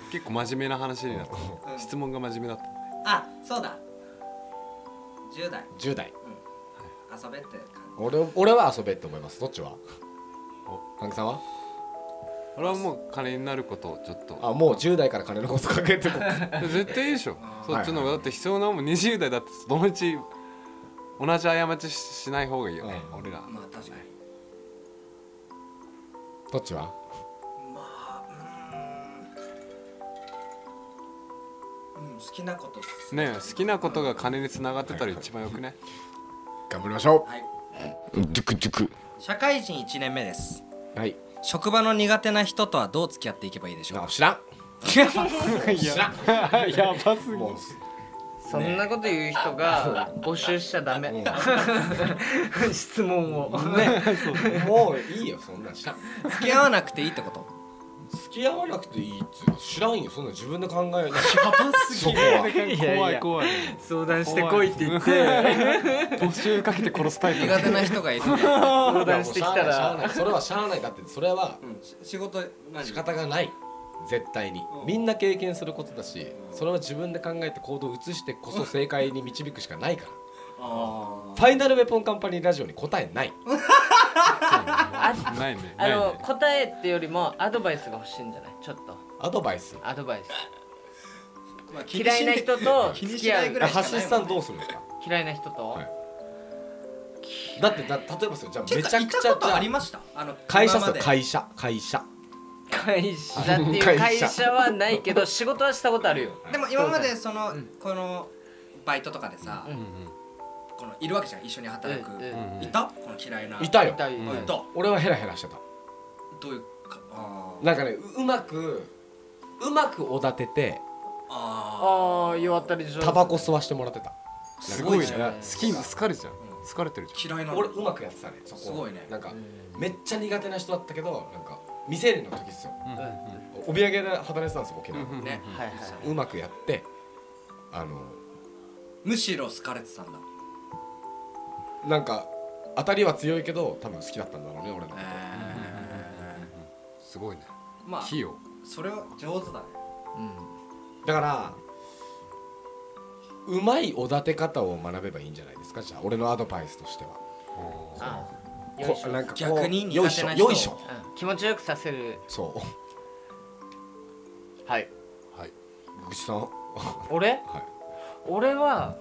結構真面目な話になった。質問が真面目だった。 あ、そうだ。10代。 10代。 遊べって感じ。俺は遊べって思います。どっちは？ハンクさんは？ 俺はもう金になることをちょっと。 あ、もう10代から金のこと考えてる。 絶対いいでしょ。そっちの方がだって必要なもん20代だってどのうち同じ過ちしない方がいいよね。俺ら。 まあ確かに。 どっちは？ まあ好きなことね、好きなことが金につながってたら一番よくね。 頑張りましょう。 はい。 ドゥクドゥク。 社会人1年目です。 はい。 職場の苦手な人とはどう付き合っていけばいいでしょうか。 知らん。知らん。 やばすぎ。 そんなこと言う人が募集しちゃダメ。質問を。 もういいよ、そんなん知らん。 付き合わなくていいってこと？ 付き合わなくていいって知らんよ。そんな自分で考える。 そこは怖い怖い。 相談してこいって言って募集かけて殺すタイプ。 苦手な人がいる。 相談してきたらそれはしゃあない。だってそれは仕事仕方がない。絶対にみんな経験することだし、それは自分で考えて行動を移してこそ正解に導くしかないから。ファイナルウェポンカンパニーラジオに答えない。 ないね。 答えってよりもアドバイスが欲しいんじゃない？ちょっとアドバイス。 嫌いな人と付き合う。 橋さんどうするんですか？ 嫌いな人と、 だって例えばじゃあめちゃくちゃありました。 会社っていう会社はないけど仕事はしたことあるよ。 でも今までこのバイトとかでさ、このいるわけじゃん、一緒に働く。いた？この嫌いな。 いたよ。俺はヘラヘラしてた。 どういうか。 なんかね、うまくおだてて、 弱ったりでしょ。 タバコ吸わしてもらってた。 すごいね。好かれちゃう。好かれてるじゃん。 嫌いな。 俺うまくやってたね。 すごいね。 なんかめっちゃ苦手な人だったけど、なんか未成年の時っすよ。お土産で働いてたんですよ、沖縄ね。 うまくやってむしろ好かれてたんだ。 なんか当たりは強いけど多分好きだったんだろうね、俺のこと。 すごいね。 まあ器用。 それは上手だね。 だからうまいおだて方を学べばいいんじゃないですか。じゃあ俺のアドバイスとしては。なんか逆によいしょよいしょ。 気持ちよくさせる。 そう。 はいはい。ぐちさん。 俺は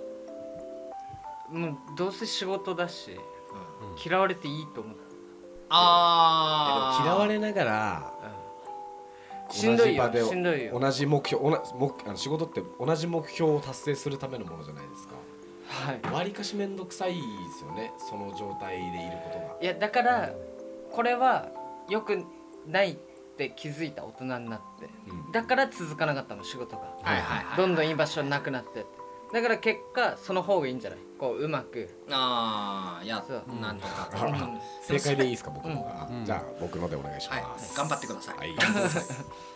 もうどうせ仕事だし嫌われていいと思う。 嫌われながらしんどいよ。 同じ目標、仕事って同じ目標を達成するためのものじゃないですか。わりかしめんどくさいですよね、その状態でいることが。 いやだからこれは良くないって気づいた大人になって、だから続かなかったの、仕事が。どんどんいい場所なくなってって。だから結果その方がいいんじゃない？こううまく。 なんとか。 正解でいいですか、僕のが。じゃあ僕のでお願いします。 頑張ってください。 頑張ってください。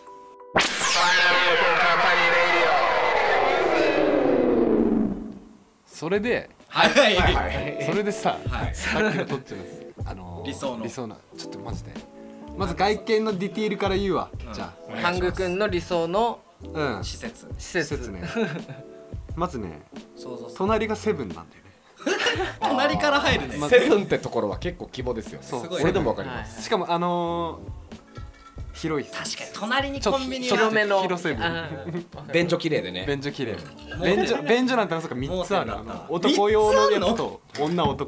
それでさ、さっきのとっちの理想な、ちょっとマジでまず外見のディティールから言うわ。じゃあハング君の理想の施設ね。まずね、隣がセブンなんだよね。 隣から入るね。 セブンってところは結構規模ですよね。俺でもわかります。 しかも広い。 確かに隣にコンビニ広めの広セブン。 便所綺麗でね。 便所綺麗。便所なんてまさか3つある。男用のやつと女。これ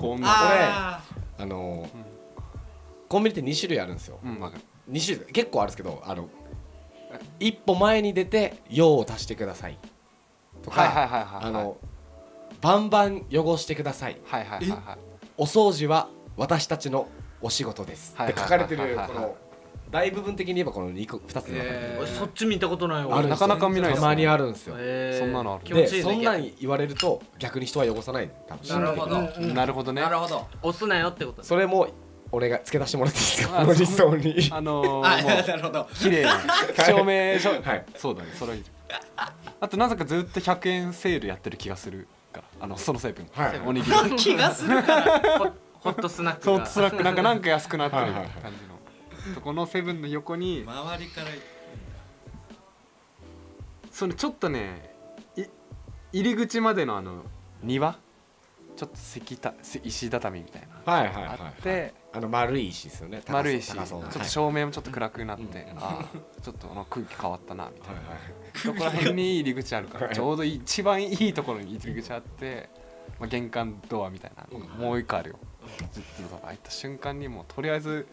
コンビニって2種類あるんですよ。2種類結構あるんですけど、一歩前に出て用を足してくださいとか、バンバン汚してください、お掃除は私たちのお仕事ですって書かれてる、この大部分的に言えばこの2つで、 そっち見たことないわ。 なかなか見ないです。 たまにあるんですよ。 そんなのある。 でそんなん言われると逆に人は汚さない。 なるほど。 なるほどね。 押すなよってこと。 それも俺が付け出してもらっていいですか、この理想に。 なるほど。 綺麗な証明書。そうだね、それはいい。あとなぜかずっと100円セールやってる気がするから、その成分おにぎり気がするからホットスナックホットスナックなんか安くなってる感じの。そこのセブンの横に周りからそのちょっとね入り口までの庭ちょっと石畳みたいなあって丸い石ですよね。 丸い石ちょっと照明もちょっと暗くなってあちょっと空気変わったなみたいなそこら辺に入り口あるからちょうど一番いいところに入り口あって玄関ドアみたいなもう一個あるよ。入った瞬間にもうとりあえず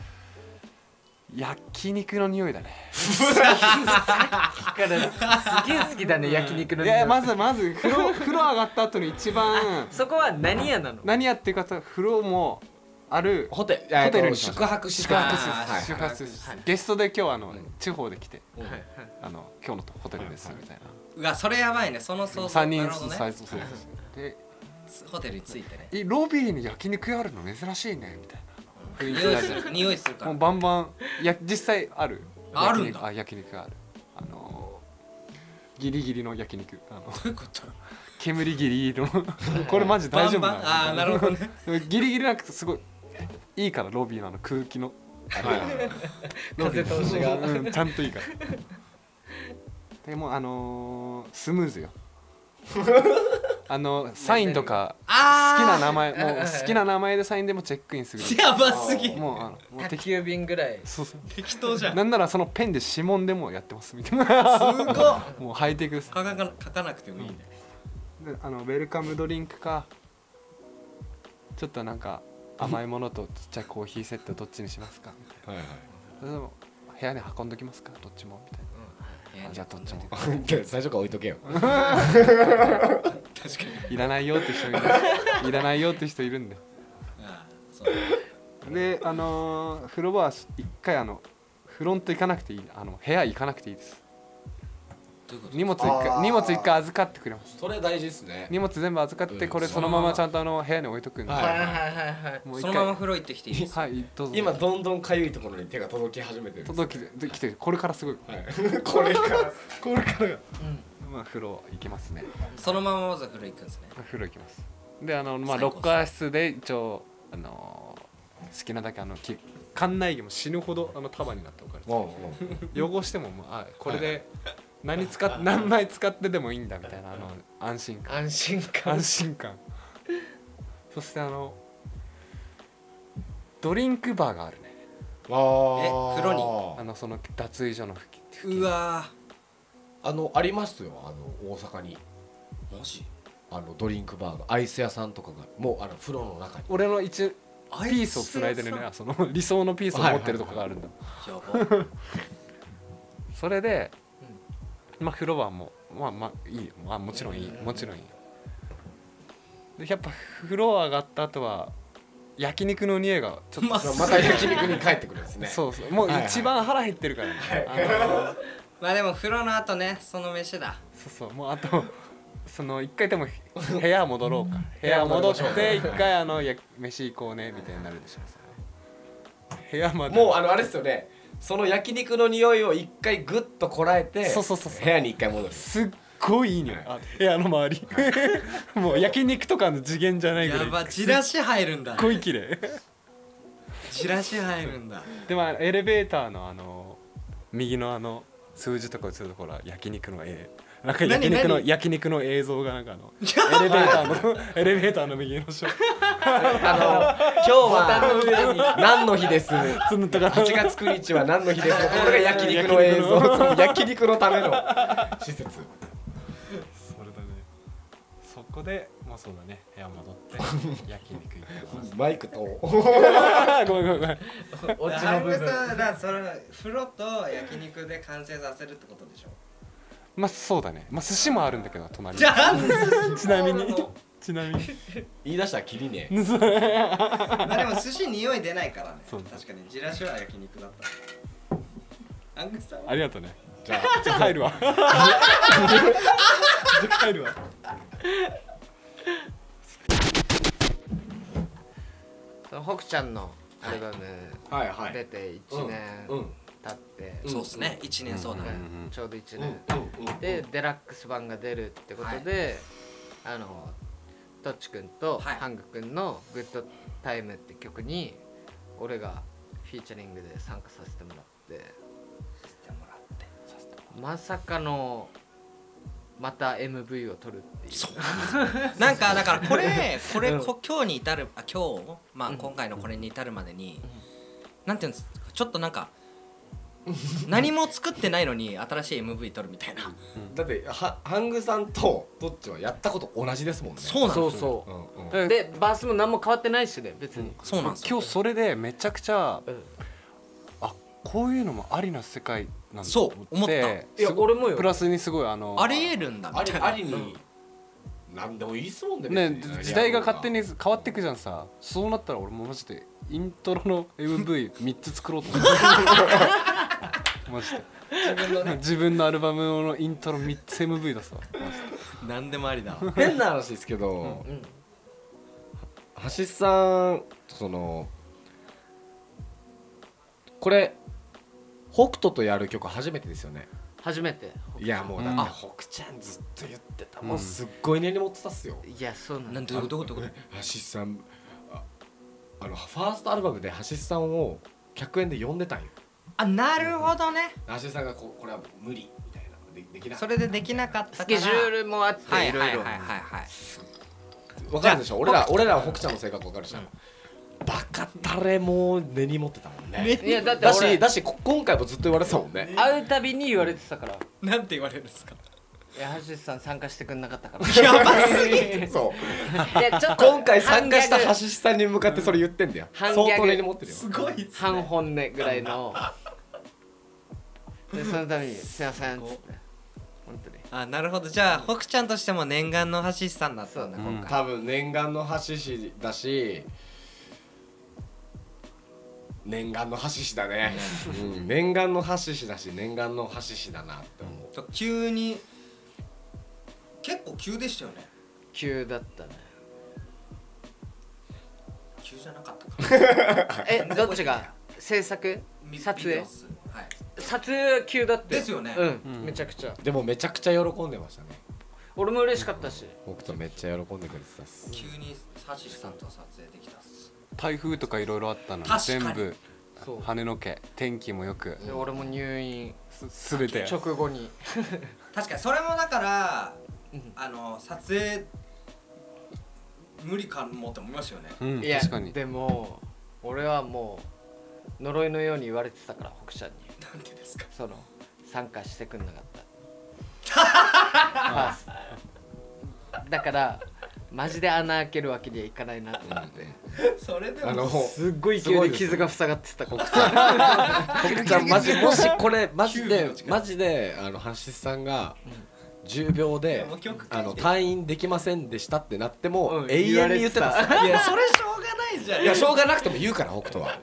焼肉の匂いだね。 すげえ好きだね焼肉の匂い。 いやまず風呂上がった後に一番そこは何屋なの？ 何屋っていうか風呂もあるホテルに宿泊施設ゲストで今日地方で来て今日のホテルですみたいな。 うわそれやばいね。その 3人最初でホテルに着いてねロビーに焼肉屋あるの珍しいねみたいな。 匂いするからもうバンバン実際あるんだ。 焼肉があるギリギリの焼肉どういうこと？ 煙ギリギリのこれマジ大丈夫なの？ ああなるほどね。 ギリギリなくてすごいいいからロビーの空気の風通しがちゃんといいからでもスムーズよサインとか好きな名前もう好きな名前でサインでもチェックインする。 やばすぎ。 もう宅急便ぐらい。 そう適当じゃん。 なんならそのペンで指紋でもやってますみたいな。 すごっ。 もうハイテクです。 書かなくてもいいね。 でウェルカムドリンクかちょっとなんか甘いものとちっちゃいコーヒーセットどっちにしますかみたいな。それでも部屋に運んどきますかどっちもみたいな。じゃあどっちも最初から置いとけよ。 確かにいらないよって人いる。いらないよって人いるんで。で風呂場は一回フロント行かなくていい部屋行かなくていいです。荷物一回預かってくれます。 それ大事ですね。 荷物全部預かってこれそのままちゃんと部屋に置いとくんで。 そのまま風呂行ってきていいですか？ はいどうぞ。 今どんどんかゆいところに手が届き始めてる。 届きてこれからすごい。 これからが。 風呂行きますね。 そのまままず風呂行くんですね。 風呂行きます。でロッカー室で一応好きなだけ館内着も死ぬほど束になっておかれて汚してもこれで何枚使ってでもいいんだみたいな安心感そしてドリンクバーがあるね。 風呂にその脱衣所の付近。 うわありますよ大阪に。 マジ？ ドリンクバーのアイス屋さんとかがもう風呂の中に俺のピースをつないでるね。その理想のピースを持ってるとこがあるんだ。それで風呂場もいいよ。もちろんいいでやっぱ風呂上がった後は焼肉の匂いがちょっとまた焼肉に帰ってくるんですね。 そうもう一番腹減ってるからね。 まあでも風呂の後ねその飯だ。 そうもうあと一回でも部屋戻ろうか。部屋戻って一回飯行こうねみたいになるでしょ。部屋までもうあれですよね。その焼肉の匂いを一回グッとこらえて部屋に一回戻る。 すっごいいい匂い。部屋の周りもう焼肉とかの次元じゃないぐらい。 やばチラシ入るんだ。 すっごい綺麗。 チラシ入るんだ。 でもエレベーターの右の数字とか映るところは焼肉のなんか焼肉の映像がなんかエレベーターの右の章。 今日は何の日です。8月9日は何の日です。これが焼肉の映像。焼肉のための施設。それだね。そこでそうだね。部屋戻って焼肉行ってます。 マイクと。 ごめん。 オチの部分。それ風呂と焼肉で完成させるってことでしょ。 そうだね。寿司もあるんだけど隣に。ちなみに言い出したらキリね。 でも寿司匂い出ないからね。確かにジラシは焼肉だった。アングさんありがとうね。じゃあ帰るわ。 北ちゃんのアルバム出て1年経ってそうですね1年そうだねちょうど1年でデラックス版が出るってことでトッチくんとハングくんの「グッドタイム」って曲に俺がフィーチャリングで参加させてもらってまさかのまた MV を撮るっていう。 そうなんかだからこれ今日に至る今日まあ今回のこれに至るまでになんていうんですか、ちょっとなんか何も作ってないのに新しい MV 撮るみたいな。 だってハングさんとどっちはやったこと同じですもんね。 そうなんですよ。そうでバースも何も変わってないしね別に。 そうなんですよ。 今日それでめちゃくちゃあこういうのもありな世界なんだとそう思った。いや俺もよ。 プラスにすごいありえるんだみたいな。 ありに何でもいいっすもんね。 ね時代が勝手に変わっていくじゃんさ。そうなったら俺もマジでイントロの MV3 つ作ろうと思ってマジで自分のアルバムのイントロ3つ MV 出すわ。 何でもありだ。 変な話ですけど、橋さんそのこれ北斗とやる曲初めてですよね。 初めて。 いやもうだって北ちゃんずっと言ってたもうすっごい根に持ってたっすよ。 いやそうなんだ。どういうこと？ 橋さんファーストアルバムで橋さんを客演で呼んでたんよ。 あ、なるほどね。 橋さんがこれは無理みたいなできなかった。 それでできなかったからスケジュールもあっていろいろ。 わかるでしょ。俺らは北ちゃんの性格わかるじゃん。バカたれも根に持ってたもんね。 いやだってだし今回もずっと言われてたもんね。 会うたびに言われてたから。 なんて言われるんですか。 いや橋さん参加してくんなかったから。 やばすぎて。 そう。 いやちょっと今回参加した橋さんに向かってそれ言ってんだよ。相当根に持ってるよ。 すごいっすね。 半本音ぐらいの。でそのためにすいませんっつって。本当に。 あ、なるほど。じゃあ北ちゃんとしても念願の橋さんだったんだ今回。 多分念願の橋氏だし。念願の橋氏だね。念願の橋氏だし念願の橋氏だなって思う。 急に結構急でしたよね。 急だったね。 急じゃなかったか。 どっちが制作撮影？撮影は急だって。 ですよね。 めちゃくちゃ。 でもめちゃくちゃ喜んでましたね。 俺も嬉しかったし。 僕とめっちゃ喜んでくれてたっす。 急に橋さんと撮影できたっす。 台風とかいろいろあったのに全部跳ねのけ、天気もよく。 俺も入院すべて直後に。 確かにそれもだから撮影無理かもって思いますよね。 いや確かに。 でも俺はもう呪いのように言われてたから北ちゃんに。 なんでですか。 その参加してくんなかっただからマジで穴開けるわけにはいかないなと思ってそれでもすっごい勢いで傷が塞がってた北ちゃんマジもしこれマジで橋さんが10秒で退院できませんでしたってなっても永遠に言ってた。 いやそれしょうがないじゃん。 いやしょうがなくても言うから北斗は。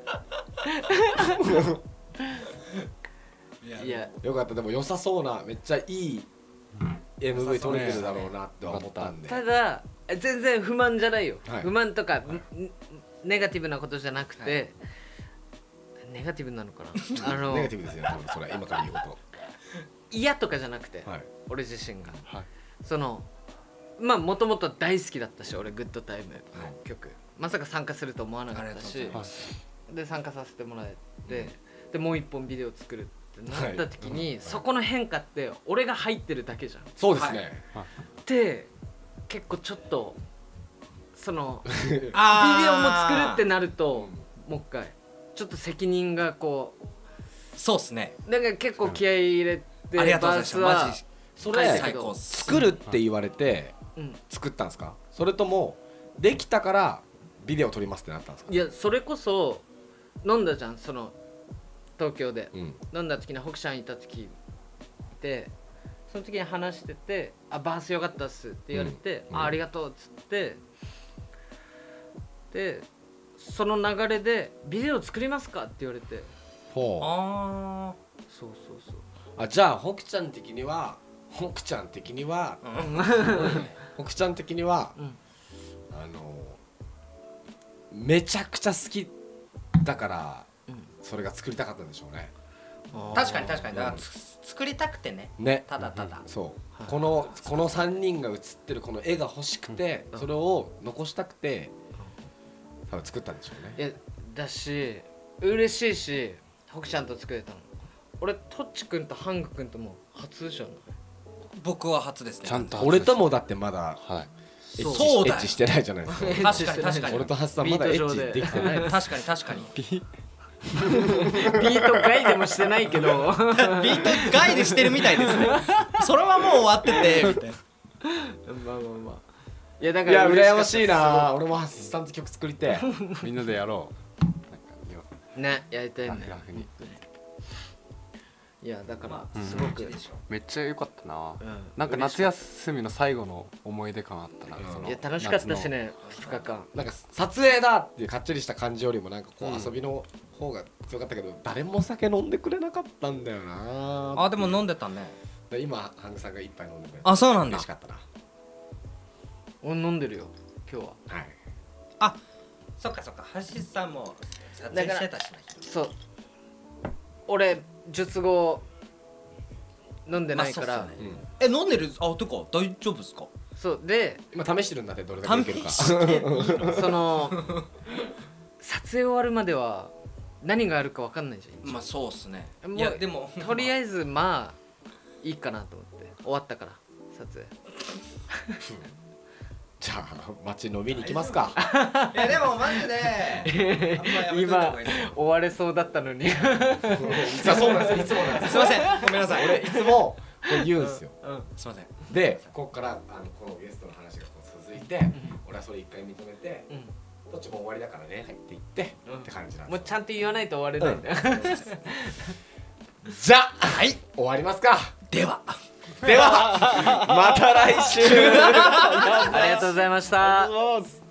いやよかった。でも良さそうなめっちゃいい MV 撮れてるだろうなって思ったんで。 ただ全然不満じゃないよ。不満とかネガティブなことじゃなくてネガティブなのかな。 ネガティブですよ多分それ今から言うこと。 嫌とかじゃなくて俺自身がそのまあもともと大好きだったし俺グッドタイムの曲まさか参加すると思わなかったしで参加させてもらえてでもう一本ビデオ作るってなった時にそこの変化って俺が入ってるだけじゃん。 そうですね。 で結構ちょっとそのビデオも作るってなるともう一回ちょっと責任がこうそうっすね。 だから結構気合い入れてありがとうございました。マジそれ作るって言われて作ったんですか。それともできたからビデオ撮りますってなったんですか。 いやそれこそ飲んだじゃんその東京で、飲んだ時に北ちゃんいた時でその時に話してて「あバースよかったっす」って言われて「ありがとう」っつってでその流れで「ビデオ作りますか?」って言われてほうそうそうそうあじゃあ北ちゃん的にはめちゃくちゃ好きだからそれが作りたかったんでしょうね。 確かにだから作りたくてねただそうこの3人が写ってるこの絵が欲しくてそれを残したくて多分作ったんでしょうね。 いやだし嬉しいし北ちゃんと作れたの俺トッチくんとハングくんとも初じゃない僕は初ですね。 ちゃんと俺ともだってまだエッチしてないじゃないですか。 確かに俺とハッサンまだエッチできてない。 確かにビート外でもしてないけどビート外でしてるみたいですね。それはもう終わっててみたいな。 まあいやだから羨ましいな。俺もハッサンと曲作りてみんなでやろうね、やりたいね。 ラフにいやだからすごくめっちゃ良かったな。なんか夏休みの最後の思い出感あったな。 いや楽しかったしね、2日間。 なんか撮影だってかっちりした感じよりもなんかこう遊びの方が強かったけど、誰も酒飲んでくれなかったんだよな。 あでも飲んでたね。 今ハングさんが一杯飲んでくれあ、そうなんだ。 嬉しかったな。 俺飲んでるよ今日は。 はい。 あ、そっかそっか。橋さんも撮影してたしな。 そう。俺術後飲んでないから。 飲んでる？あ、てか大丈夫ですか？ そうで今試してるんだって、どれだけいけるか。 その撮影終わるまでは何があるか分かんないじゃん。 まあそうっすね。 いやでもとりあえずまあいいかなと思って終わったから撮影。 じゃあ街飲みに行きますか。 いやでもマジで今終われそうだったのに。 そうなんですよ、いつもなんです。 すいません、ごめんなさい。 俺いつもこれ言うんですよ。 すいません。 でここからこのゲストの話がこう続いて、俺はそれ一回認めて、どっちも終わりだからねって言ってって感じなんです。 もうちゃんと言わないと終われないんだよ。 じゃあはい終わりますか。 ではまた来週。 ありがとうございました。